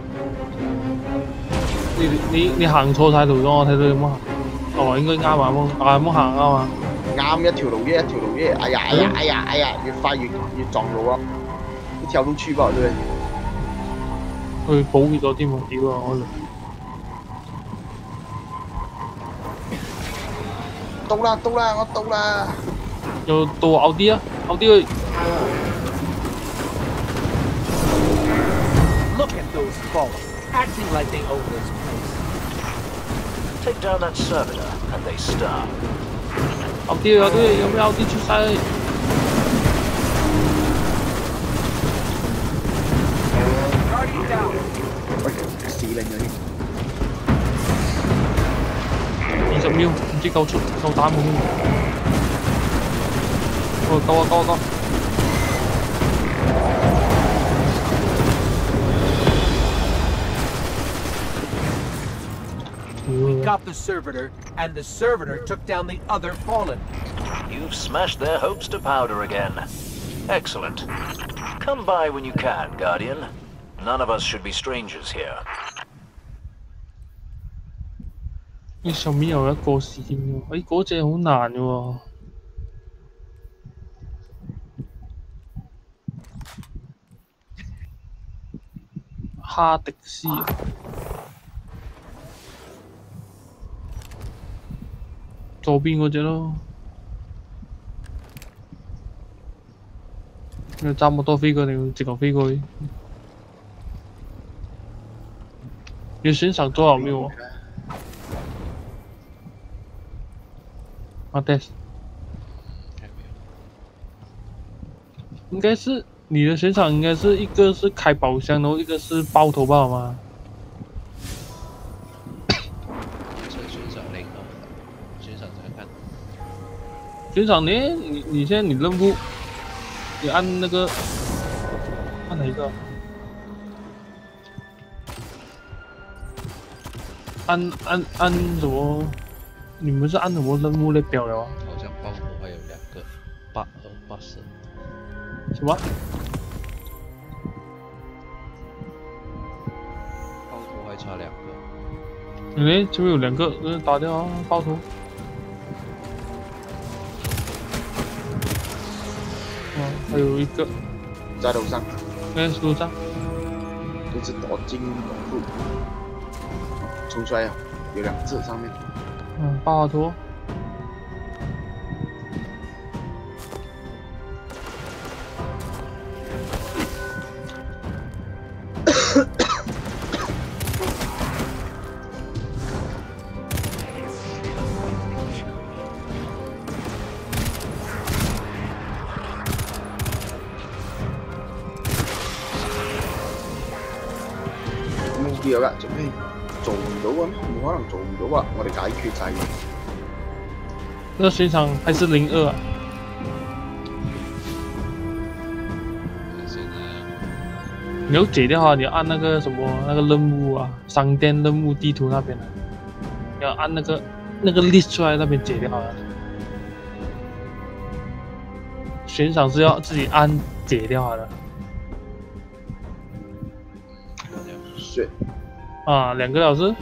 [SPEAKER 1] 你你你行錯晒路咗，我睇到你冇行。哦，應該啱啊，冇啊冇行啱啊。
[SPEAKER 3] 啱一條路啫，一條路啫。哎呀哎呀哎呀哎呀，越快越越撞路啊！一條路出爆對。
[SPEAKER 1] 佢保護咗添喎，屌啊！我
[SPEAKER 3] 到啦到啦，我到啦！
[SPEAKER 1] 又到拗啲啊，拗啲去。
[SPEAKER 7] Look at those folks, acting like they own this place.
[SPEAKER 8] Take down that servitor, and they starve.
[SPEAKER 1] 拗啲有啲有咩拗啲出晒？
[SPEAKER 3] 喂，死啦你！
[SPEAKER 1] 二十秒，唔知夠出夠打冇？哦，夠啊夠啊夠！
[SPEAKER 7] We got the servitor, and the servitor took down the other fallen.
[SPEAKER 8] You've smashed their hopes to powder again. Excellent. Come by when you can, Guardian. None of us should be strangers here.
[SPEAKER 1] 呢上面有一個線喎，誒嗰隻好難嘅喎。哈迪斯。 左邊嗰隻咯，你揸摩托飛過定直頭飛過去？你選手多少秒啊？啊对，应该是你的选场应该是一个是开宝箱，然后一个是爆头炮吗？ 选场呢？你你现在你任务，你按那个，按哪一个？按按按什么？你们是按什么任务来表了啊？
[SPEAKER 2] 好像爆头还有两个，八二八十。
[SPEAKER 1] 什么？
[SPEAKER 2] 爆头还差两个。
[SPEAKER 1] 哎，这边有两个，呃，打掉啊，爆头。 还有一个
[SPEAKER 3] 在楼上，
[SPEAKER 1] 哎，楼上，
[SPEAKER 3] 一只躲进龙路，冲出来了，有两只上面。
[SPEAKER 1] 嗯，八头。
[SPEAKER 3] 有啦，做咩做唔到啊？冇可能做唔到啊！我哋解決晒嘅。
[SPEAKER 1] 那选场还是零二啊？你要解掉啊！你要按那个什么那个任务啊，商店任务地图那边的，你要按那个那个 list 出来那边解掉啊。悬赏是要自己按解掉的。
[SPEAKER 3] 是。
[SPEAKER 1] 啊，两个小时。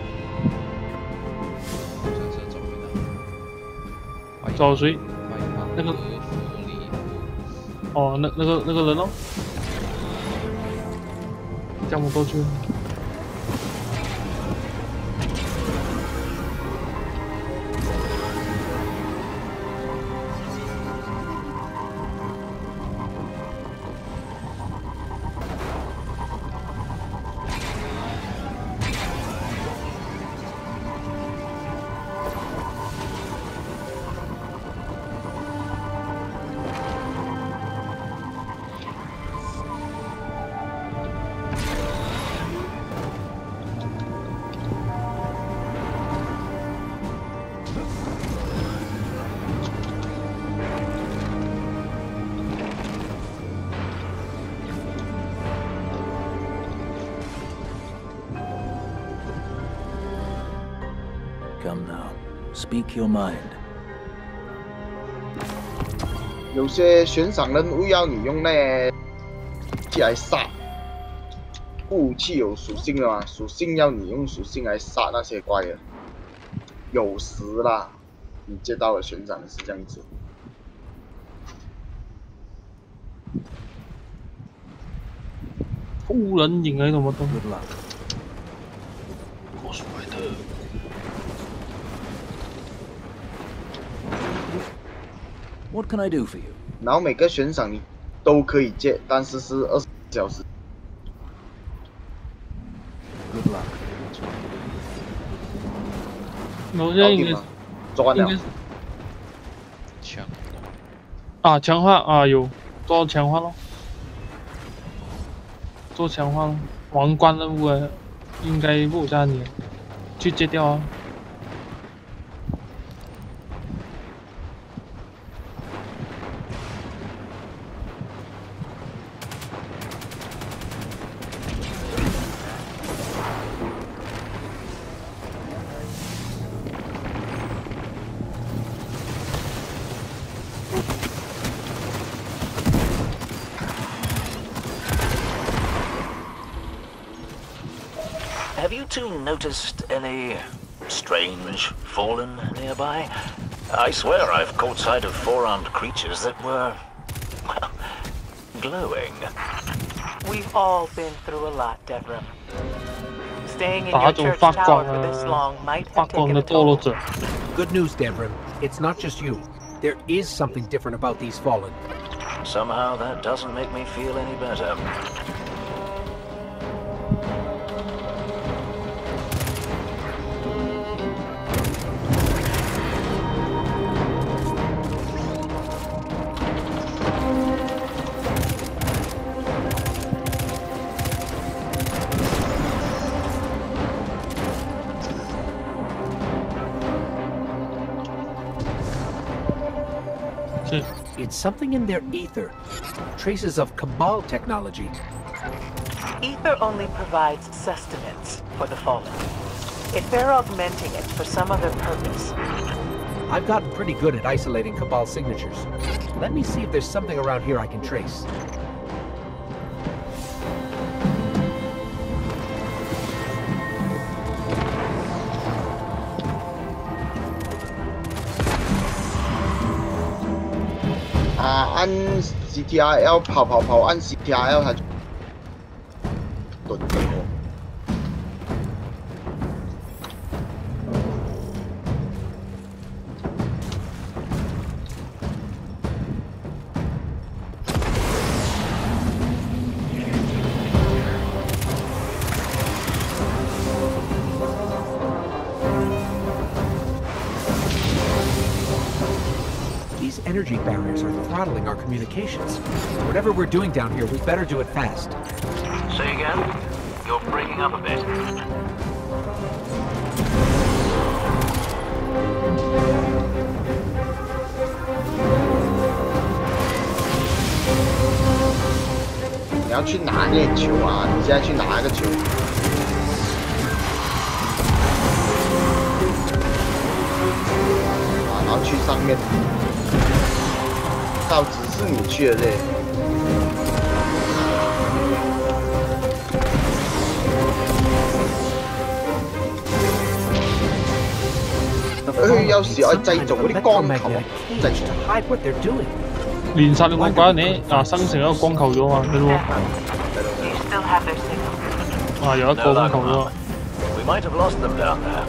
[SPEAKER 1] 找谁？那个。哦，那那个那个人哦。这样不过去。
[SPEAKER 4] Come now, speak your mind.
[SPEAKER 3] 有些悬赏任务要你用那武器来杀，武器有属性的嘛，属性要你用属性来杀那些怪的。有时啦，你接到的悬赏是这样子。
[SPEAKER 1] 富人影还是什么东西？
[SPEAKER 4] Good luck.
[SPEAKER 1] 我帅的。
[SPEAKER 4] What can I do for you?
[SPEAKER 3] 然后每个悬赏你都可以借，但是是二十小时。
[SPEAKER 4] Good luck.
[SPEAKER 1] 我现在应该
[SPEAKER 3] 抓了。
[SPEAKER 2] 强
[SPEAKER 1] 啊，强化啊，有做强化咯，做强化咯，王冠任务啊，应该不加你去戒掉啊。
[SPEAKER 8] have you two noticed any strange fallen nearby? I swear I've caught sight of four-armed creatures that were, well, glowing.
[SPEAKER 9] We've all been through a lot, Devrim. Staying in
[SPEAKER 1] 打
[SPEAKER 9] your
[SPEAKER 1] 种
[SPEAKER 9] church
[SPEAKER 1] 发
[SPEAKER 9] tower
[SPEAKER 1] 光
[SPEAKER 9] for this
[SPEAKER 1] 啊
[SPEAKER 9] long might
[SPEAKER 1] 发
[SPEAKER 9] have
[SPEAKER 1] 光
[SPEAKER 9] taken
[SPEAKER 1] 的
[SPEAKER 9] a
[SPEAKER 1] 堕落
[SPEAKER 9] toll.
[SPEAKER 1] 者。
[SPEAKER 7] Good news, Devrim. It's not just you. There is something different about these fallen.
[SPEAKER 8] Somehow that doesn't make me feel any better.
[SPEAKER 7] It's something in their ether. Traces of Cabal technology.
[SPEAKER 9] Ether only provides sustenance for the fallen. If they're augmenting it for some other purpose.
[SPEAKER 7] I've gotten pretty good at isolating Cabal signatures. Let me see if there's something around here I can trace.
[SPEAKER 3] Ah, 按 C T R L 跑跑跑，按 C T R L 它就蹲着我。
[SPEAKER 7] These energy barriers are throttling our communications. Whatever we're doing down here, we better do it fast.
[SPEAKER 8] Say again? You're breaking up a bit.
[SPEAKER 3] "你要去拿那球啊！你现在去拿个球。啊，然后去上面。到只是你去了嘞。哎，有時我製造嗰啲光球，製造
[SPEAKER 7] hide what they're doing.
[SPEAKER 1] 連殺你我覺得你啊生成一個光球咗嘛，你喎
[SPEAKER 9] You still have their signal.
[SPEAKER 1] 啊有一個光球咗。
[SPEAKER 8] We might have lost them down there.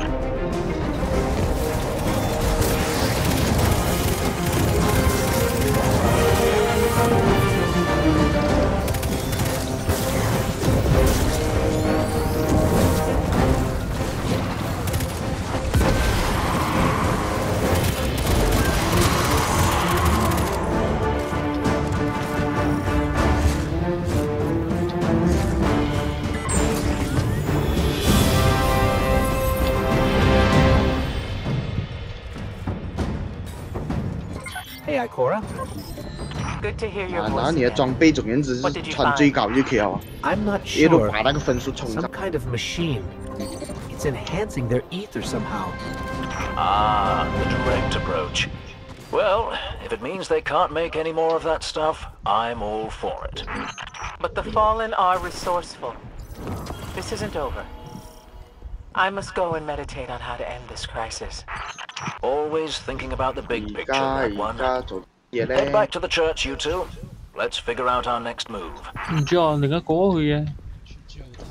[SPEAKER 7] Hey, Ikora.
[SPEAKER 9] Good to hear your
[SPEAKER 3] 啊，然
[SPEAKER 9] voice
[SPEAKER 3] 後你的
[SPEAKER 9] again.
[SPEAKER 3] 裝備總言之是穿最高就可以了，
[SPEAKER 7] I'm not
[SPEAKER 3] 也都
[SPEAKER 7] sure.
[SPEAKER 3] 把那個分數衝
[SPEAKER 7] Some
[SPEAKER 3] 上。
[SPEAKER 7] kind of machine. It's enhancing their ether somehow.
[SPEAKER 8] Ah, the direct approach. Well, if it means they can't make any more of that stuff, I'm all for it.
[SPEAKER 9] But the fallen are resourceful. This isn't over. I must go and meditate on how to end this crisis.
[SPEAKER 8] Always thinking about the big
[SPEAKER 3] 而
[SPEAKER 8] picture,
[SPEAKER 3] 家
[SPEAKER 8] that
[SPEAKER 3] 而
[SPEAKER 8] one.
[SPEAKER 3] 家做嘢
[SPEAKER 8] Head
[SPEAKER 3] 咧，
[SPEAKER 8] back to the church, you two. Let's figure out our next move.
[SPEAKER 1] 唔知啊，另一個去嘅，
[SPEAKER 2] 去教堂，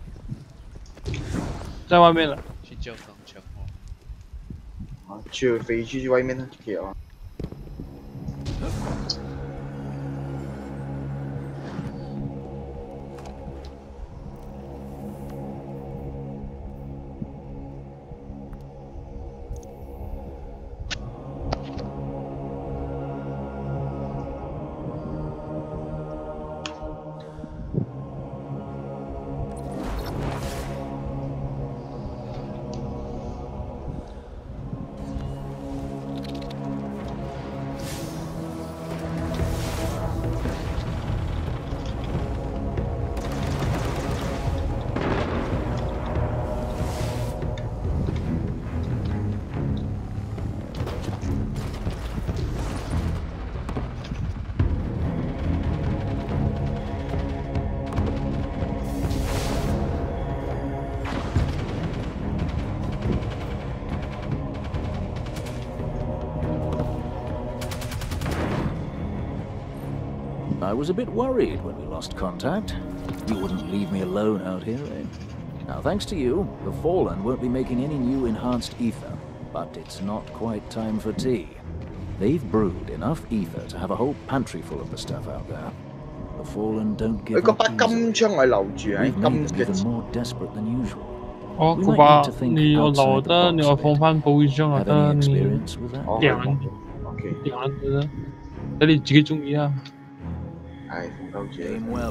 [SPEAKER 1] 在外面了。
[SPEAKER 2] 去教堂講話。
[SPEAKER 3] 啊去飛出去外面呢就可以了。
[SPEAKER 4] I was a bit worried when we lost contact. You wouldn't leave me alone out here, eh? Now, thanks to you, the Fallen won't be making any new enhanced ether. But it's not quite time for tea. They've brewed enough ether to have a whole pantry full of the stuff out there. The Fallen don't give up easily. We've made them even more desperate than usual.
[SPEAKER 1] 哦，嗰把你我留得，你我放翻保險箱又得，你掉撚掉撚佢啦，睇你自己中意啊。
[SPEAKER 3] 係放鳩住。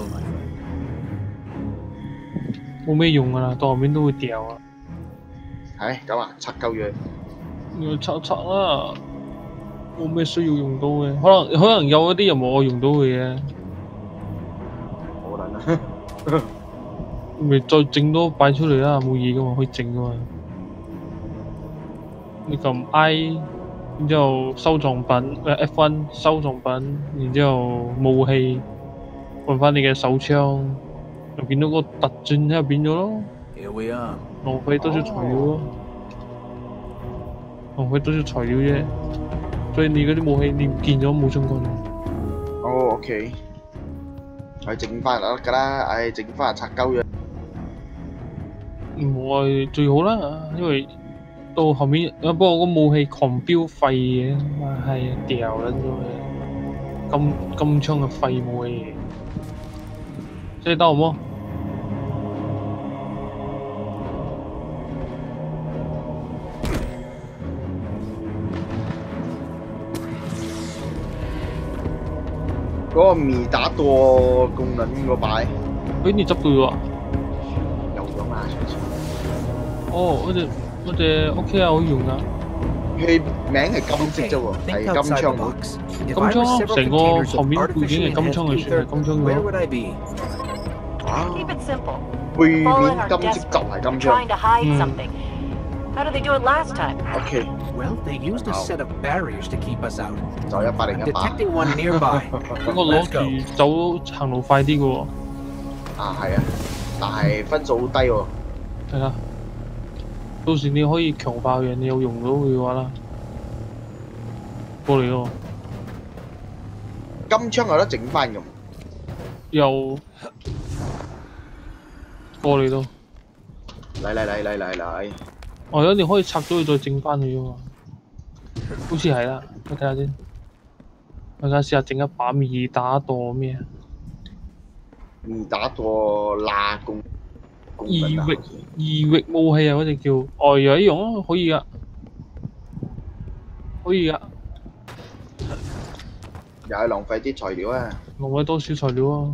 [SPEAKER 1] 冇咩用噶啦，到後面都會掉啊。
[SPEAKER 3] 係咁啊，拆鳩佢。
[SPEAKER 1] 要拆拆啦，冇咩需要用到嘅，可能可能有一啲任務我用到嘅嘢。
[SPEAKER 3] 可能啊。
[SPEAKER 1] 咪再整多擺出嚟啦，冇嘢噶嘛，可以整噶嘛。你撳 I， 然之後收藏品，誒 F 一 收藏品，然之後武器，揾翻你嘅手槍，就見到個特轉之後變咗咯。浪費多少材料咯，浪費多少材料啫。所以你嗰啲武器你唔見咗冇相干。
[SPEAKER 3] 哦 ，OK。係整翻就得㗎啦，唉，整翻拆鳩咗。
[SPEAKER 1] 唔係最好啦，因為到後面，不過個武器狂飆廢嘅，係掉撚咗嘅，金金槍嘅廢武器，即係得好冇？
[SPEAKER 3] 嗰個未打多功能嗰擺，
[SPEAKER 1] 誒你執到咗啊？
[SPEAKER 3] 有咗嘛？上次。
[SPEAKER 1] 哦，嗰隻嗰隻 OK 啊，好用啊。
[SPEAKER 3] 佢名係金色啫喎，係金槍喎。
[SPEAKER 1] 金槍成個後面背景係金槍係算係金槍嘅。
[SPEAKER 6] Keep it simple.
[SPEAKER 3] 背面金色就係金槍。
[SPEAKER 9] Trying to hide something. How did they do it last time?
[SPEAKER 3] Okay.
[SPEAKER 7] Well, they used a set of barriers to keep us out.
[SPEAKER 3] 就一百零一把。
[SPEAKER 7] Detecting one nearby.
[SPEAKER 1] 不過攞住走行路快啲嘅喎。
[SPEAKER 3] 啊，係啊，但係分數好低喎。
[SPEAKER 1] 係啊。到時你可以強化嘅，你有用到佢嘅話啦。過嚟喎。
[SPEAKER 3] 金槍有得整翻咁。
[SPEAKER 1] 又過嚟到。
[SPEAKER 3] 嚟嚟嚟嚟嚟嚟。
[SPEAKER 1] 哦，有你可以拆咗佢再整翻佢嘅嘛。好似係啦，我睇下先。我而家試下整一把二打舵咩啊？
[SPEAKER 3] 二打舵拉弓。
[SPEAKER 1] 異域異域武器啊，嗰隻叫哦，有啲用啊，可以噶，可以噶。
[SPEAKER 3] 又係浪費啲材料啊！
[SPEAKER 1] 浪費多少材料啊？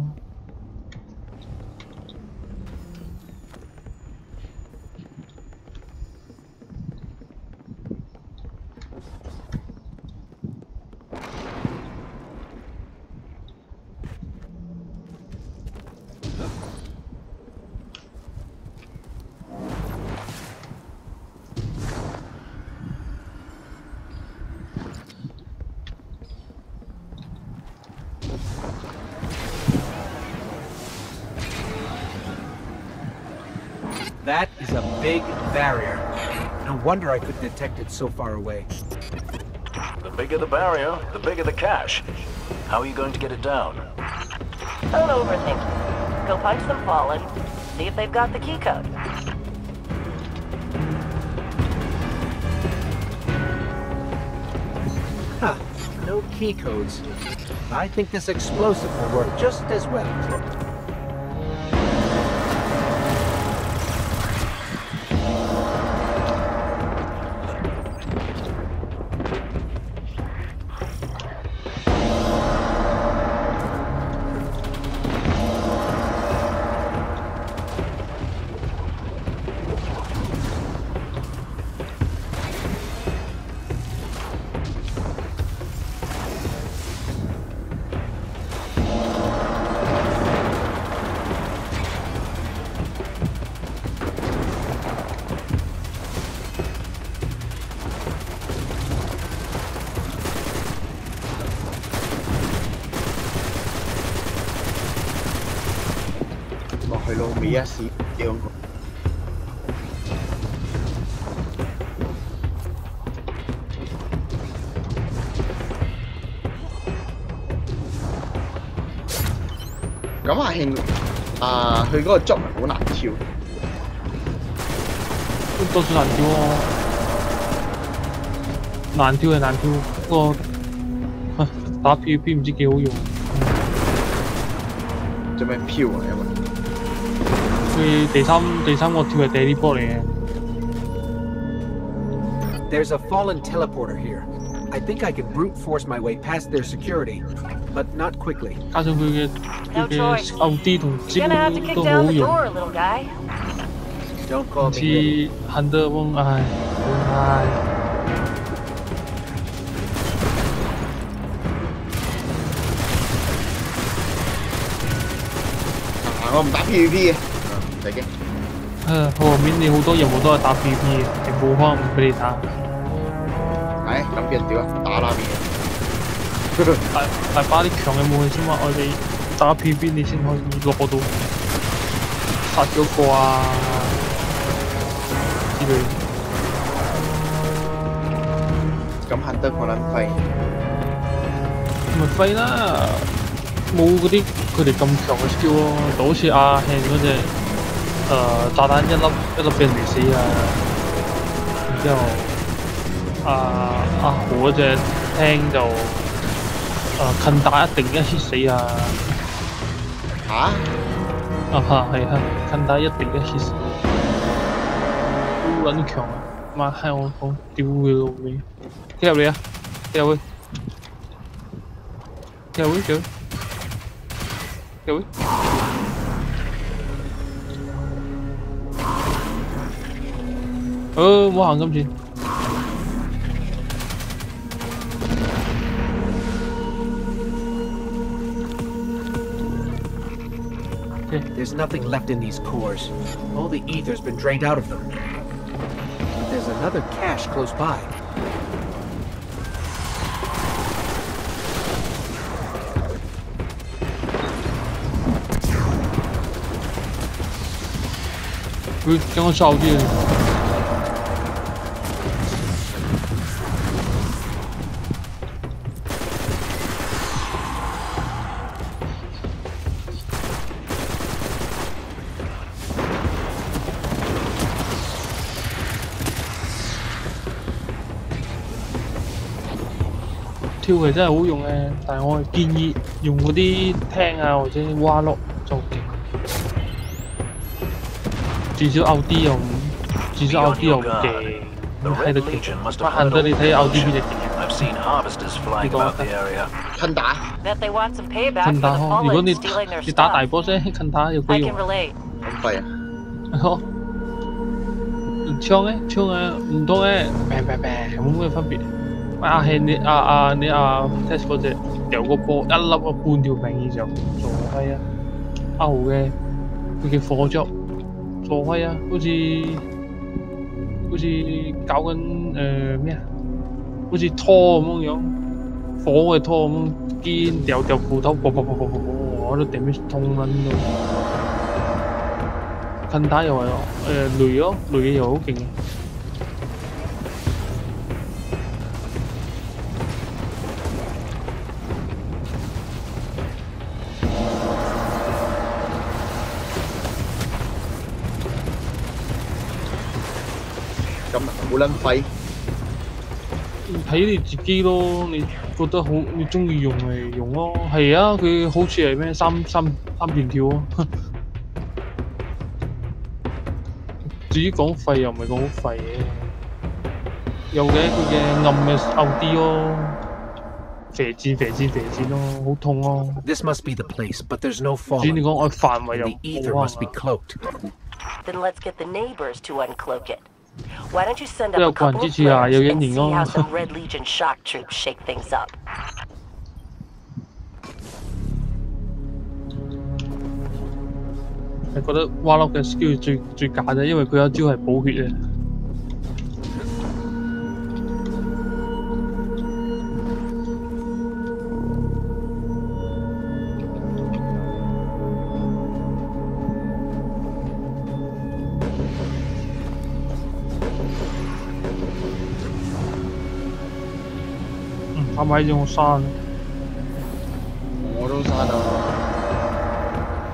[SPEAKER 7] That is a big barrier. No wonder I could detect it so far away.
[SPEAKER 8] The bigger the barrier, the bigger the cache. How are you going to get it down?
[SPEAKER 9] Don't overthink it. Go punch them Fallen. See if they've got the key code.
[SPEAKER 7] Huh. No key codes. I think this explosive will work just as well.
[SPEAKER 3] Mia si yung 咁阿慶啊，佢嗰個 job 好難跳。
[SPEAKER 1] 多數難跳喎，難跳係難跳，不過打 PVP 唔知幾好用。
[SPEAKER 3] 做咩飄啊？因為
[SPEAKER 1] 佢第三第三個跳係第啲波嚟嘅。
[SPEAKER 7] There's a fallen teleporter here. I think I can brute force my way past their security, but not quickly.
[SPEAKER 1] 加上佢嘅佢嘅 O D 同招都好用。
[SPEAKER 7] Don't call
[SPEAKER 1] 唔
[SPEAKER 7] me.
[SPEAKER 1] 似 Hunter 翁，唉，唉。
[SPEAKER 3] 啊！我唔打 PVP 嘅，唔使驚。
[SPEAKER 1] 誒，後面你好多任務都係打 PVP 嘅，你冇可能唔俾你打。
[SPEAKER 3] 係咁俾人屌啊！打拉麵。
[SPEAKER 1] 大大把啲強嘅武器先嘛，我哋打 PVP 你先可以攞到殺咗個啊之類。
[SPEAKER 3] 咁肯得我撚廢。
[SPEAKER 1] 咪廢啦！冇嗰啲佢哋咁強嘅 skill 咯，就好似阿慶嗰隻誒炸彈一粒一粒俾人哋死啊，然之後阿阿豪嗰隻聽就誒近打一定一 hit 死啊！
[SPEAKER 3] 嚇？
[SPEAKER 1] 啊哈係啊，近打一定一 hit 死，好撚強啊！媽閪我講屌佢老味，踢入嚟啊！踢入去，踢入去，踢入去。哦，冇行咁前。
[SPEAKER 7] Okay. There's nothing left in these cores. All the ether's been drained out of them. But there's another cache close by.
[SPEAKER 1] Ui, cho con sầu kia. 跳其真係好用嘅，但係我係建議用嗰啲聽啊或者蛙碌就勁。至少 O D 又唔，至少 O D 又唔勁，喺度勁。我行到你睇 O D 邊隻勁？你講啊？
[SPEAKER 3] 近打。
[SPEAKER 1] 近打呵，如果你你打大 boss 咧，近打有鬼用。
[SPEAKER 3] 咁廢啊！
[SPEAKER 1] 呵，槍咧槍啊，唔多咧，平平平冇咩分別。阿慶你阿阿你阿 test 嗰隻掉個波一粒啊半條命以上，傻閪啊！阿豪嘅佢嘅火燭。傻閪啊！好似好似搞緊誒咩啊？好似拖咁樣，火嘅拖咁樣，堅掉掉斧頭，啵啵啵啵啵啵，我都頂唔痛撚到。近打又係誒雷咯，雷嘅又好勁。
[SPEAKER 3] 咁好撚廢。
[SPEAKER 1] 睇你自己咯，你覺得好，你中意用咪用咯。係啊，佢好處係咩？三三三段跳啊！至於講廢又唔係講好廢嘅，有嘅佢嘅暗嘅 O D 咯，肥字肥字肥字咯，好痛咯。
[SPEAKER 7] This must be the place, but there's no
[SPEAKER 1] 至於你
[SPEAKER 7] fallen.
[SPEAKER 1] 講我範圍又
[SPEAKER 7] The ether
[SPEAKER 1] 冇
[SPEAKER 7] must be
[SPEAKER 1] 啊。
[SPEAKER 7] cloaked.
[SPEAKER 10] Then let's get the neighbors to uncloak it. Why don't you send
[SPEAKER 1] 都
[SPEAKER 10] up
[SPEAKER 1] 有
[SPEAKER 10] a
[SPEAKER 1] 個人
[SPEAKER 10] couple
[SPEAKER 1] 支
[SPEAKER 10] of
[SPEAKER 1] 持啊，
[SPEAKER 10] flares
[SPEAKER 1] 有隱
[SPEAKER 10] and
[SPEAKER 1] 形
[SPEAKER 10] see how
[SPEAKER 1] 咯。
[SPEAKER 10] some Red Legion shock troops shake things up?
[SPEAKER 1] 係覺得蛙碌嘅 skill 最最假啫，因為佢有一招係補血嘅。嗯，他買咗我刪。
[SPEAKER 3] 我都刪啦。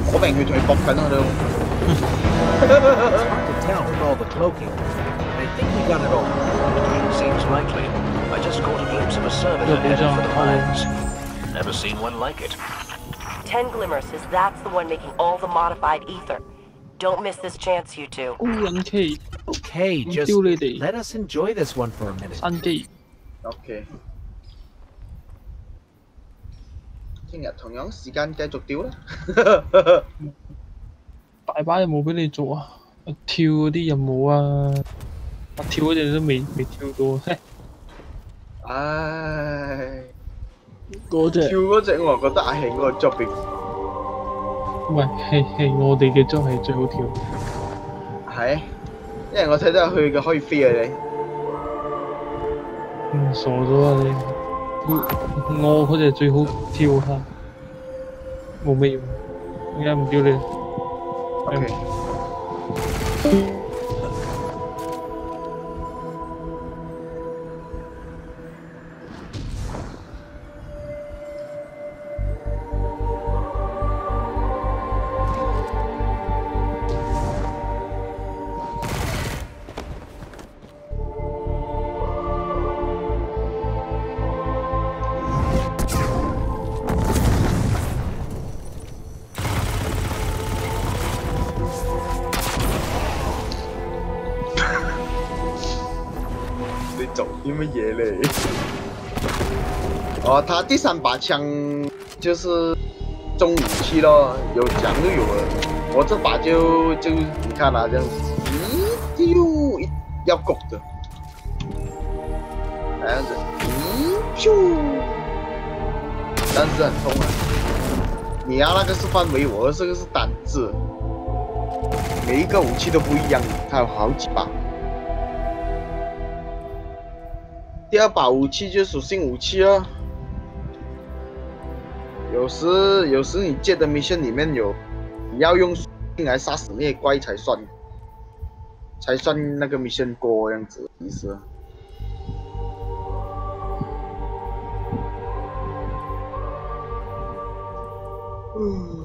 [SPEAKER 3] 我明佢同佢搏緊喺度。
[SPEAKER 7] It's hard to tell with all the cloaking. I think we got it all.
[SPEAKER 8] Seems likely. I just caught a glimpse of a servitor headed for the mines. Never seen one like it.
[SPEAKER 10] Ten Glimmer says that's the one making all the modified ether. Don't miss this chance, you two.
[SPEAKER 1] 高人氣，
[SPEAKER 7] Okay, just
[SPEAKER 1] 丟你哋
[SPEAKER 7] let us enjoy this one for a minute.
[SPEAKER 1] 山機。
[SPEAKER 3] OK。聽日同樣時間繼續屌啦。
[SPEAKER 1] 大把任務俾你做啊！跳嗰啲任務啊，我跳嗰隻都未未跳到。
[SPEAKER 3] 唉，
[SPEAKER 1] 嗰隻
[SPEAKER 3] 跳嗰隻我覺得係嗰個 job
[SPEAKER 1] 唔係係係我哋嘅 job 係最好跳。
[SPEAKER 3] 係，因為我睇到佢嘅可以飛啊你。
[SPEAKER 1] 嗯，傻咗啊你！我嗰隻最好跳下，冇咩用，點解唔屌你
[SPEAKER 3] ？OK。 做啲乜嘢嚟？哦，他第三把枪就是重武器咯，有枪就有了。我这把就就你看啊，这样子，咦，就要拱的，这样子，咦，咻，但是很痛啊。你要那个是范围，我这个是单字，每一个武器都不一样，它有好几把。 第二把武器就是属性武器哦。有时有时你接的 mission 里面有，你要用属性来杀死那些怪才算，才算那个 mission 过样子意思。嗯。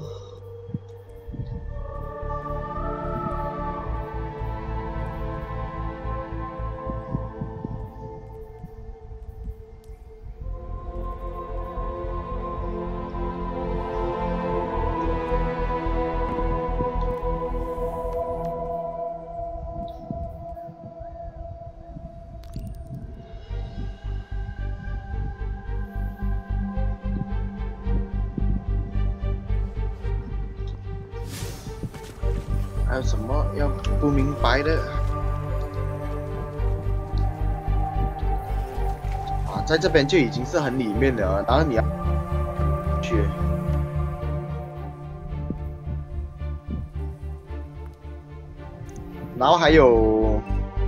[SPEAKER 3] 还有什么要不明白的？啊，在这边就已经是很里面了，然后你要去，然后还有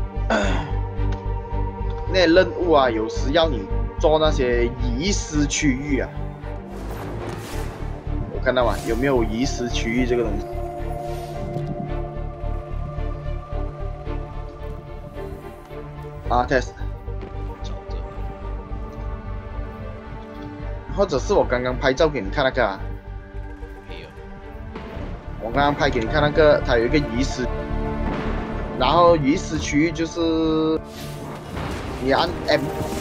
[SPEAKER 3] 那些任务啊，有时要你做那些遗失区域啊，有看到吗？有没有遗失区域这个东西？ 啊 ，test， 或者是我刚刚拍照给你看那个啊，
[SPEAKER 2] 没有，
[SPEAKER 3] 我刚刚拍给你看那个，它有一个遗失，然后遗失区域就是你按 M，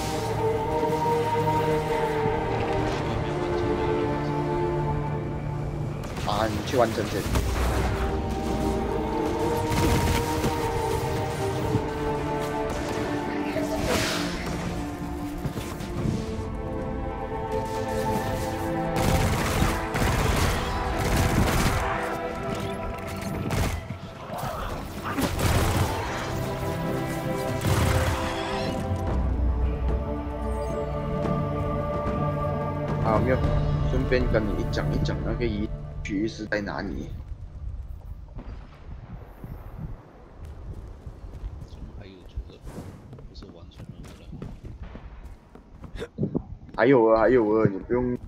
[SPEAKER 3] 啊，你去完成先。 啊，没有，顺便跟你讲一讲那个遗区域是在哪里。
[SPEAKER 2] 还有做的，不是完全任务了。
[SPEAKER 3] 还有啊，还有啊，你不用。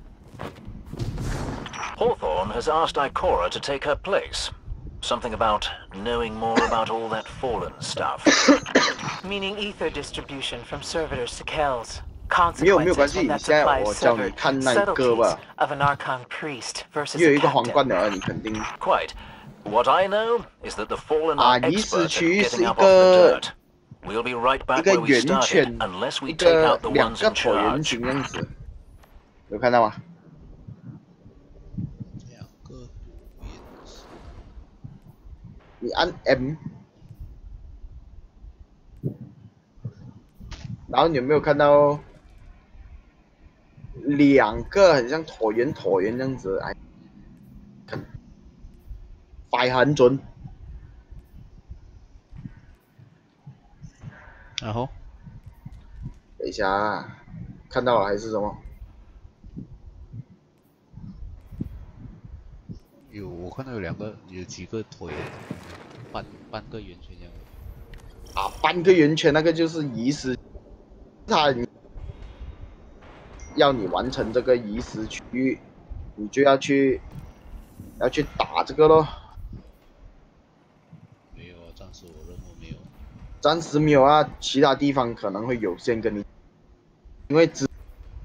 [SPEAKER 8] Hawthorne has asked Ikora to take her place. Something about knowing more about all that fallen stuff.
[SPEAKER 9] Meaning ether distribution from servitors to Kells.
[SPEAKER 3] 没有没有关
[SPEAKER 9] consequences
[SPEAKER 3] 系，
[SPEAKER 9] when that
[SPEAKER 3] 现在
[SPEAKER 9] supply
[SPEAKER 3] 我
[SPEAKER 9] is
[SPEAKER 3] 教你
[SPEAKER 9] severed.
[SPEAKER 3] 看那一个吧。
[SPEAKER 9] Subtleties of an Archon priest versus
[SPEAKER 3] 又有
[SPEAKER 9] a
[SPEAKER 3] 一个皇
[SPEAKER 9] captain.
[SPEAKER 3] 冠的，你肯定
[SPEAKER 8] Quite. What I know is that the Fallen
[SPEAKER 3] 啊，
[SPEAKER 8] are
[SPEAKER 3] 遗失
[SPEAKER 8] expert
[SPEAKER 3] 区
[SPEAKER 8] at
[SPEAKER 3] 是
[SPEAKER 8] getting
[SPEAKER 3] 一
[SPEAKER 8] up off the
[SPEAKER 3] 个
[SPEAKER 8] dirt. We'll be right
[SPEAKER 3] 一
[SPEAKER 8] back
[SPEAKER 3] 个
[SPEAKER 8] where we
[SPEAKER 3] 圆
[SPEAKER 8] started
[SPEAKER 3] 圈，
[SPEAKER 8] unless
[SPEAKER 3] 一
[SPEAKER 8] we take
[SPEAKER 3] 个
[SPEAKER 8] out the
[SPEAKER 3] 两
[SPEAKER 8] ones
[SPEAKER 3] 个
[SPEAKER 8] in
[SPEAKER 3] 椭圆
[SPEAKER 8] charge.
[SPEAKER 3] 形样子，有看到吗？
[SPEAKER 2] 两个圆形。
[SPEAKER 3] 你按 M， 然后你有没有看到两个很像椭圆椭圆这样子？哎，快很准。
[SPEAKER 2] 然后
[SPEAKER 3] 等一下啊，看到了还是什么？
[SPEAKER 2] 有我看到有两个，有几个椭圆，半半个圆圈这样的。
[SPEAKER 3] 啊，半个圆圈那个就是遗失，它要你完成这个遗失区域，你就要去要去打这个咯。
[SPEAKER 2] 没有啊，暂时我任务没有。
[SPEAKER 3] 暂时没有啊，其他地方可能会有先跟你，因为只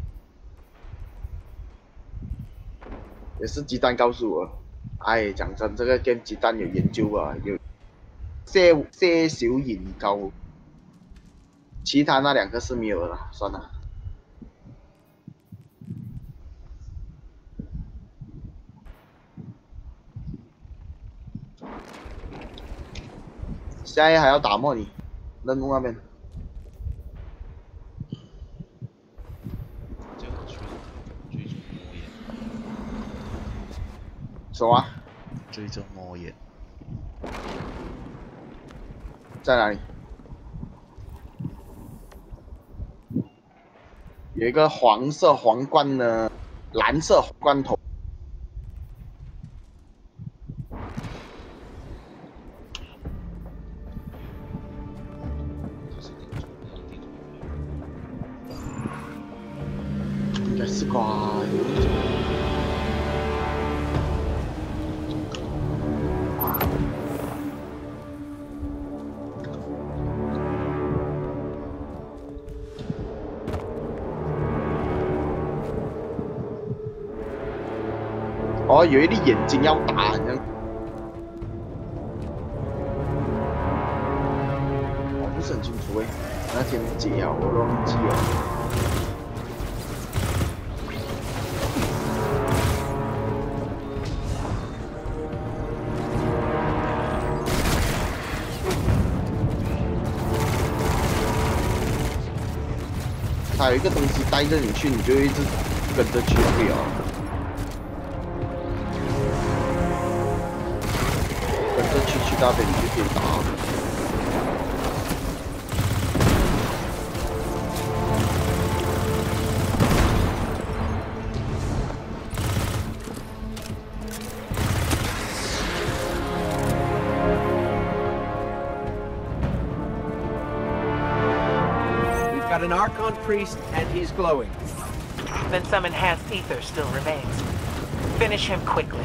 [SPEAKER 3] 也是鸡蛋告诉我，哎，讲真，这个 game 鸡蛋有研究啊，有些些少研究，其他那两个是没有了，算了。现在还要打么你？任务那边。
[SPEAKER 2] 叫我去追踪魔眼。
[SPEAKER 3] 什么？
[SPEAKER 2] 追踪魔眼。
[SPEAKER 3] 在哪里？有一个黄色皇冠呢，蓝色罐头。应该是吧？哦，有一粒眼睛要打，好像。我不是很清楚诶，那天解啊，我忘记了。它有一个东西带着你去，你就一直跟着去对哦。跟着去去那边你就可以打。
[SPEAKER 7] Got an Archon priest, and he's glowing.
[SPEAKER 9] Then some enhanced ether still remains. Finish him quickly.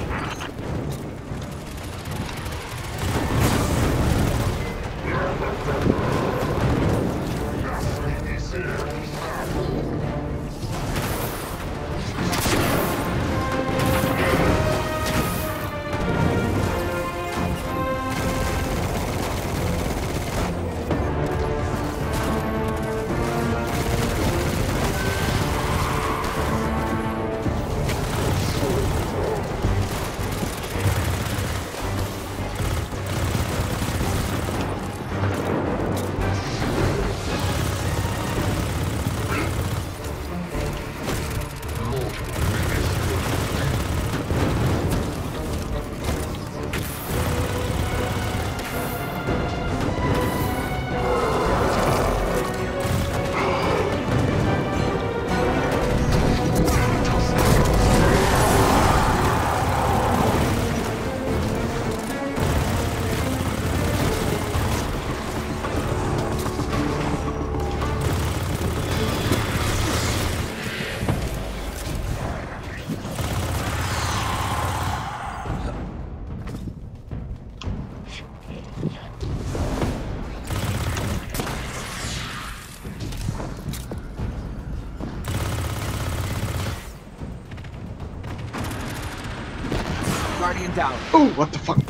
[SPEAKER 7] Guardian down.
[SPEAKER 3] Oh, what the fuck?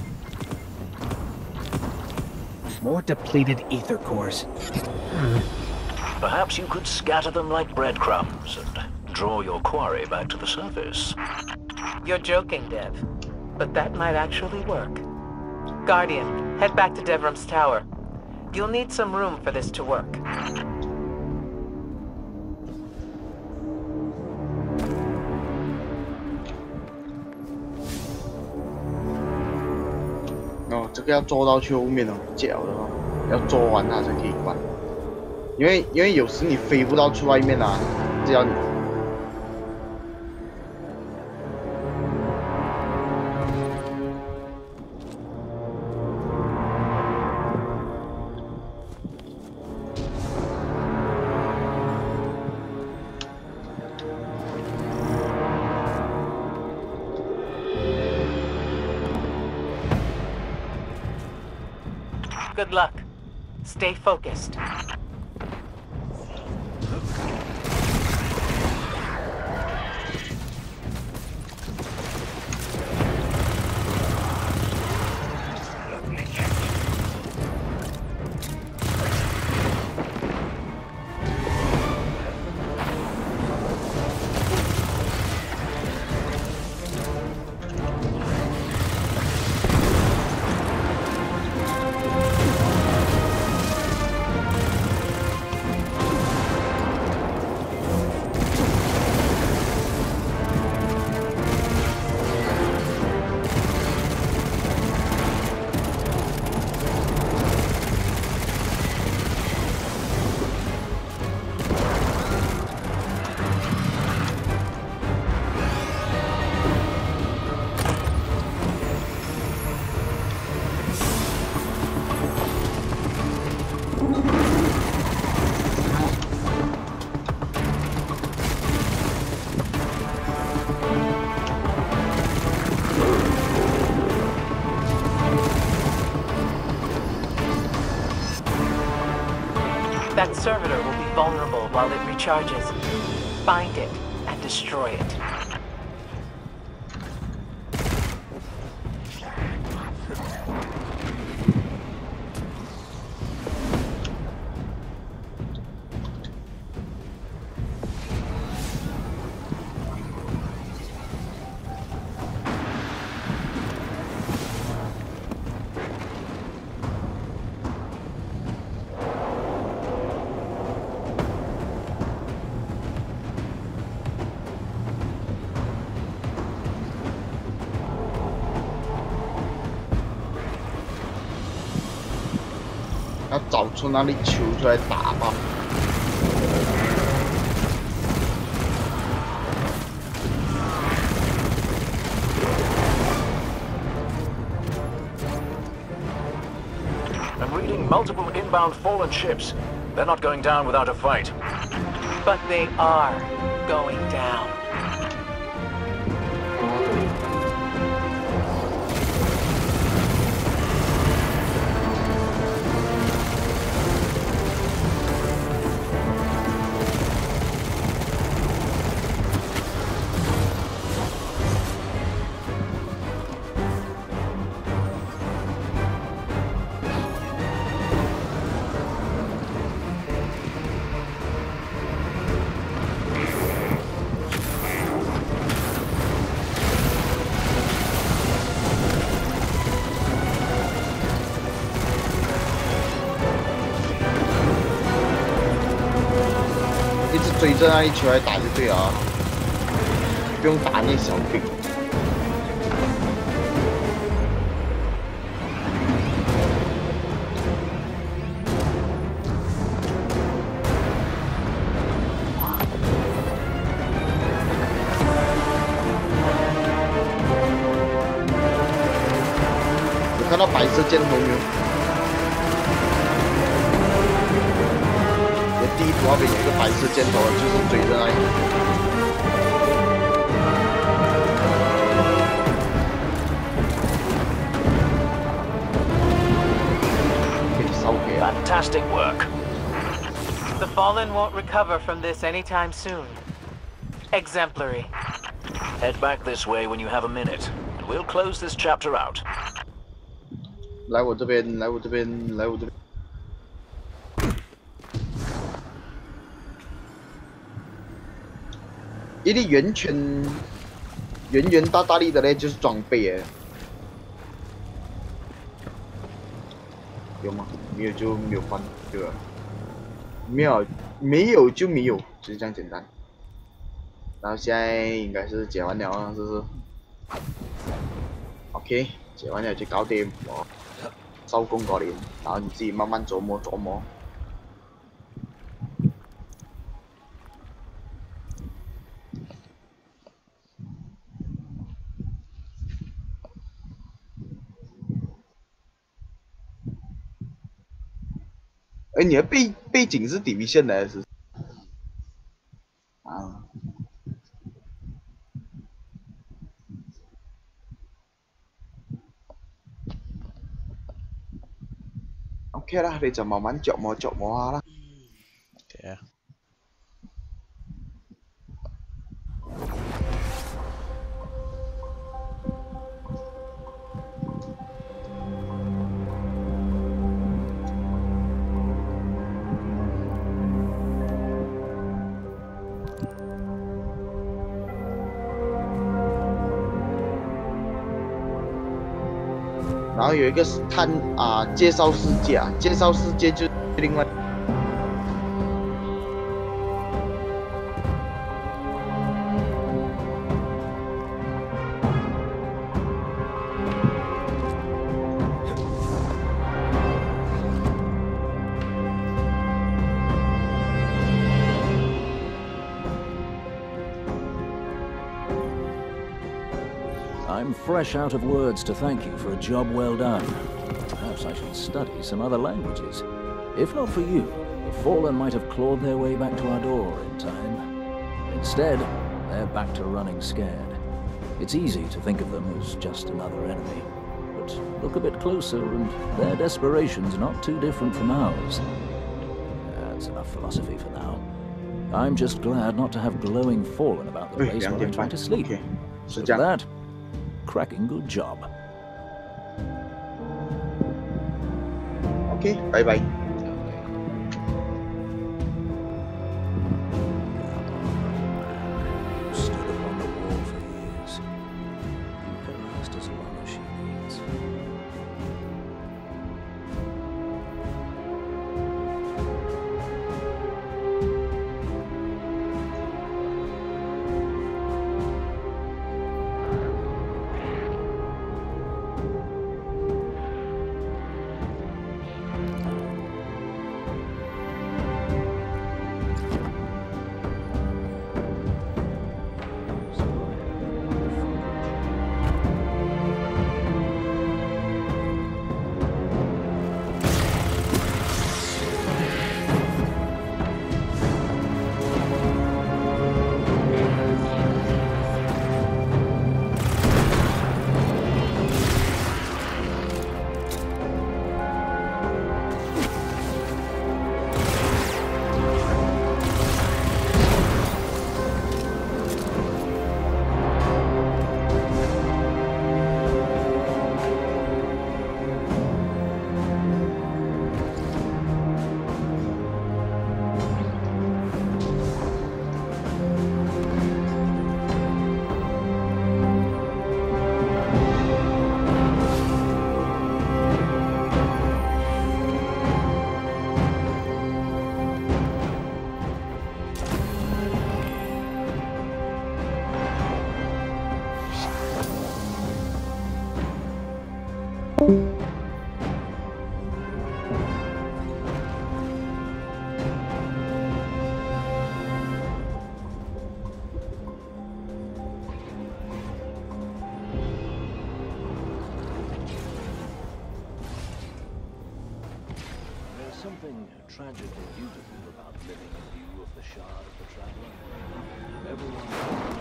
[SPEAKER 7] More depleted ether cores.
[SPEAKER 8] Perhaps you could scatter them like breadcrumbs and draw your quarry back to the surface.
[SPEAKER 9] You're joking, Dev. But that might actually work. Guardian, head back to Devram's tower. You'll need some room for this to work.
[SPEAKER 3] 哦，这个要做到去后面哦，脚的哦，要做完它才可以关。因为因为有时你飞不到去外面啊，只要你。
[SPEAKER 9] Good luck. Stay focused. That servitor will be vulnerable while it recharges. Find it and destroy it.
[SPEAKER 3] 要找出那粒球出来打爆。
[SPEAKER 8] I'm reading multiple inbound fallen ships. They're not going down without a fight.
[SPEAKER 9] But they are going down.
[SPEAKER 3] 一直追着那一球来打就对了啊，不用打那小兵。有看到白色箭头没有？地图那边有一个白色箭头，就是追着那里。可以烧给啊
[SPEAKER 8] Fantastic work.
[SPEAKER 9] The Fallen won't recover from this anytime soon. Exemplary.
[SPEAKER 8] Head back this way when you have a minute. and we'll close this chapter out.
[SPEAKER 3] 来我这边，来我这边，来我这边。一粒圆圈，圆圆大大粒的嘞，就是装备哎。有吗？没有就没有换，对吧？没有，没有就没有，就是这样简单。然后现在应该是解完了啊，是不是 ？OK， 解完了就搞掂，我收工搞掂，然后你自己慢慢琢磨琢磨。哎，你的背背景是 Division 的还是？啊。OK 啦，你就慢慢琢磨琢磨下啦。
[SPEAKER 2] 對啊。
[SPEAKER 3] 然后有一个是探啊、介绍世界啊，介绍世界就另外。
[SPEAKER 4] I'm fresh out of words to thank you for a job well done. Perhaps I should study some other languages. If not for you, the Fallen might have clawed their way back to our door in time. Instead, they're back to running scared. It's easy to think of them as just another enemy. But look a bit closer and their desperation's not too different from ours. That's enough philosophy for now. I'm just glad not to have glowing Fallen about the place while I try to sleep. So for that, cracking good job.
[SPEAKER 3] Okay, bye bye.
[SPEAKER 4] Stood upon the wall for years. You can last as long as she needs. There's something tragically beautiful about living in view of the Shard of the Traveler. Everyone...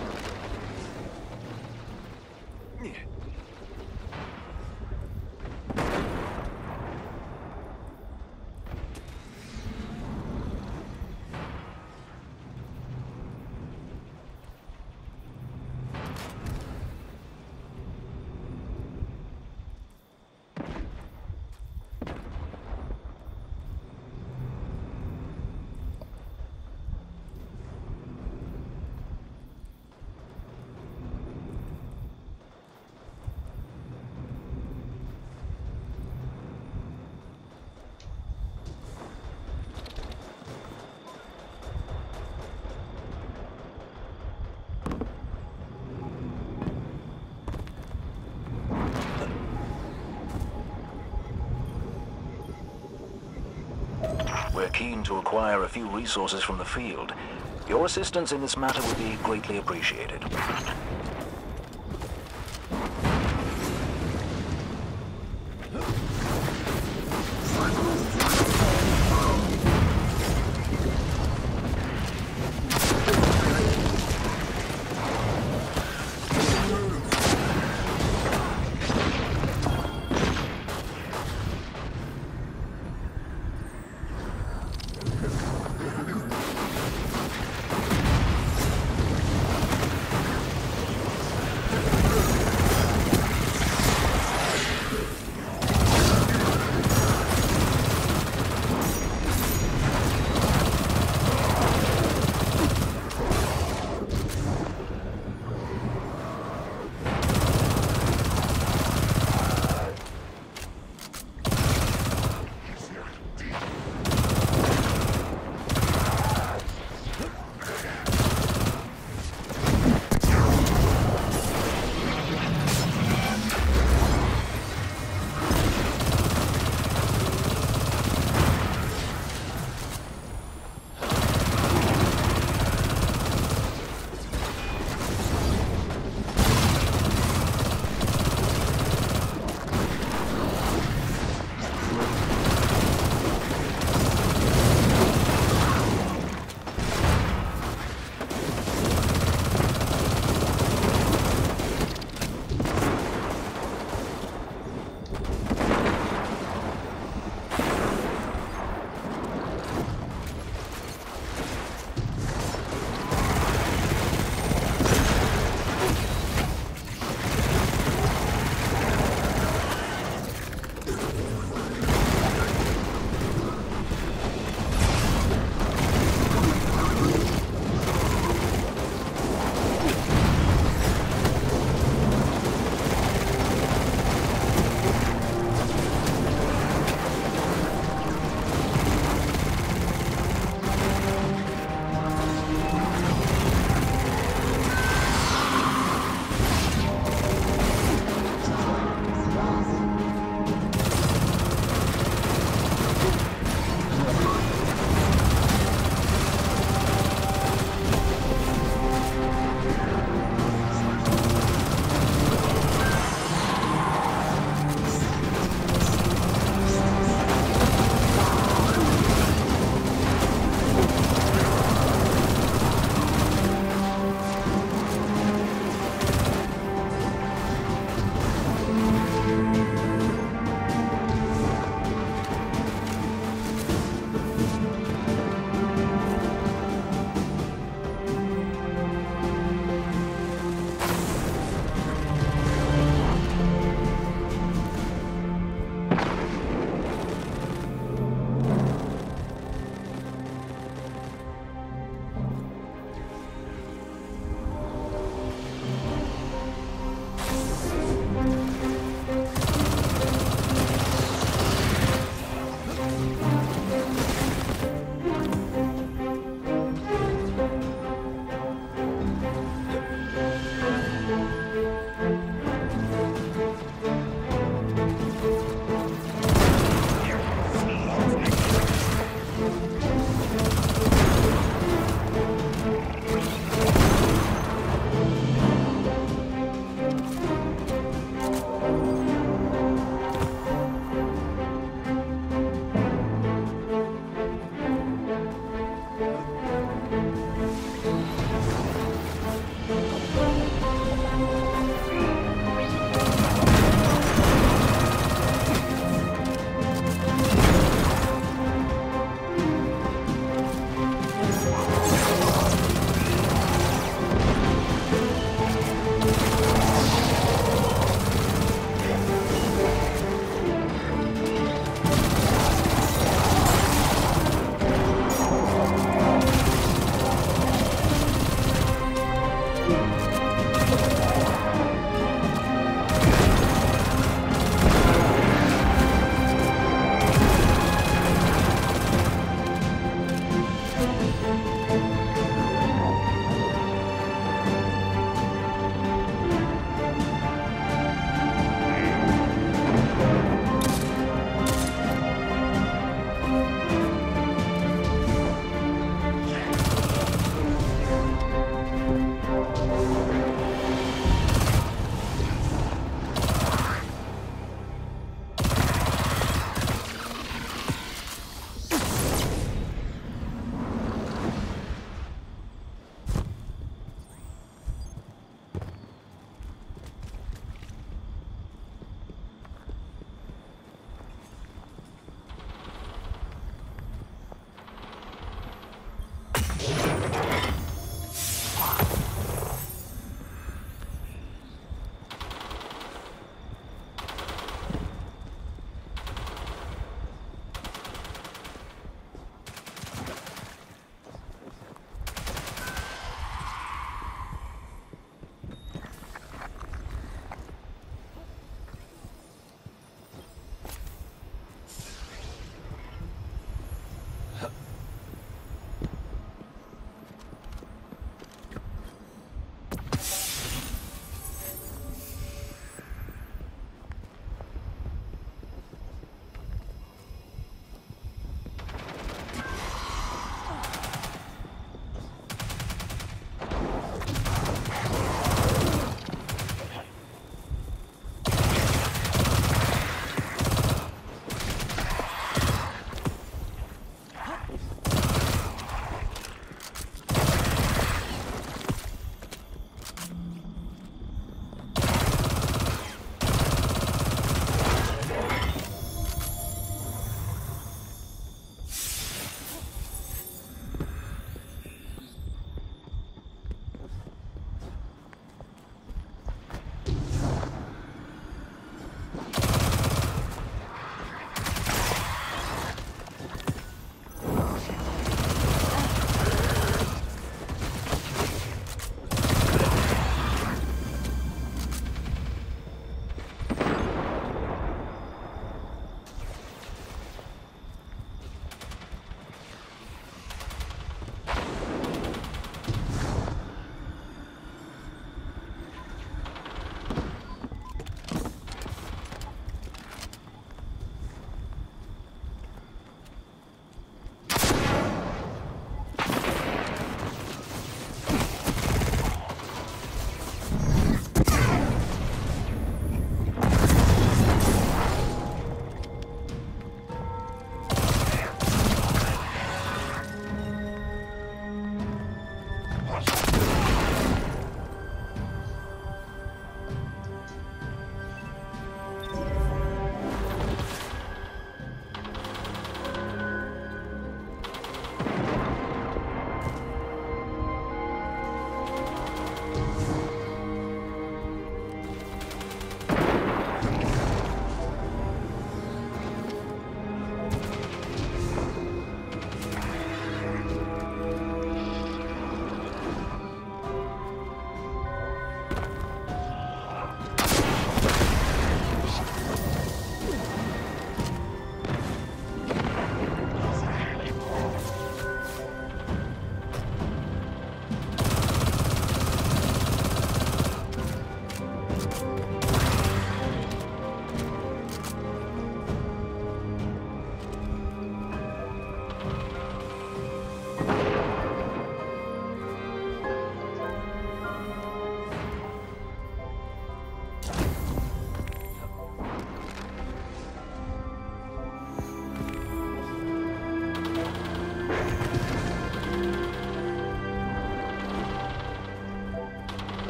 [SPEAKER 8] We're keen to acquire a few resources from the field. Your assistance in this matter would be greatly appreciated.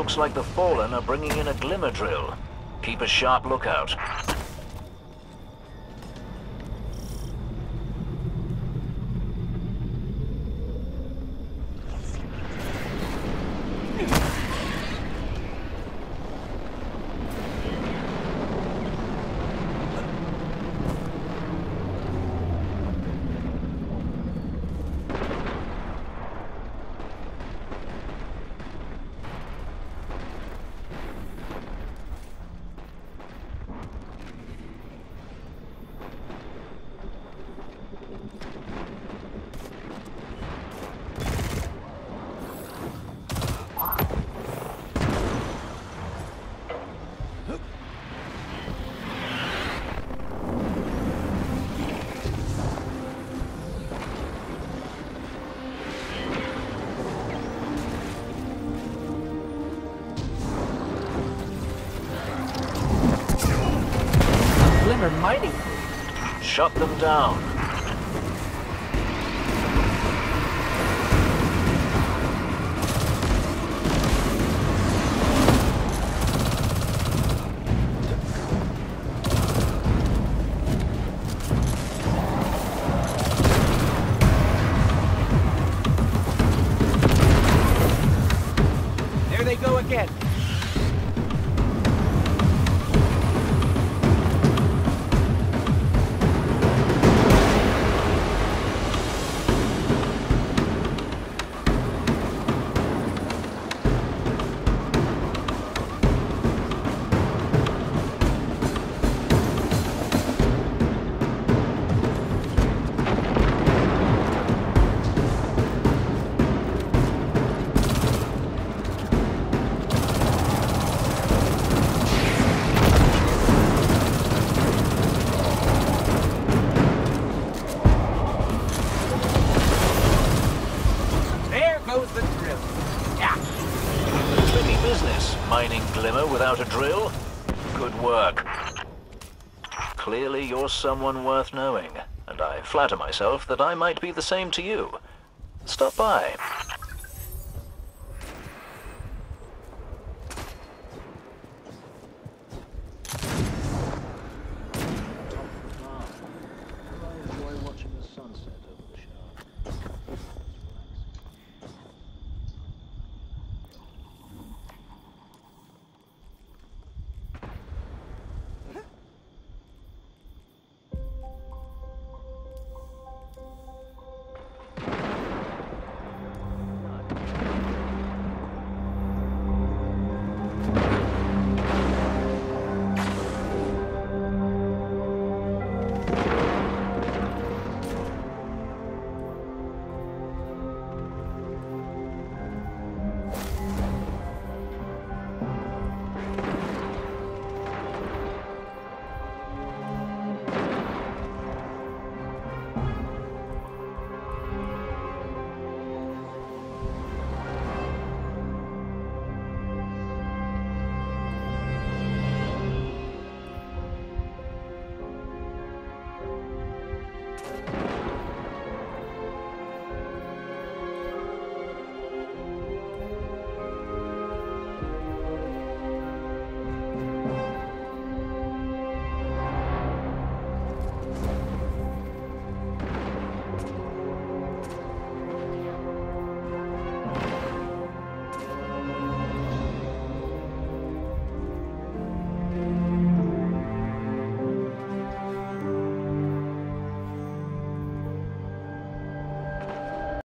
[SPEAKER 8] Looks like the Fallen are bringing in a glimmer drill. Keep a sharp lookout.
[SPEAKER 9] Mining.
[SPEAKER 8] Shut them down.
[SPEAKER 9] There they go again.
[SPEAKER 8] Mining Glimmer without a drill? Good work. Clearly you're someone worth knowing, and I flatter myself that I might be the same to you. Stop by.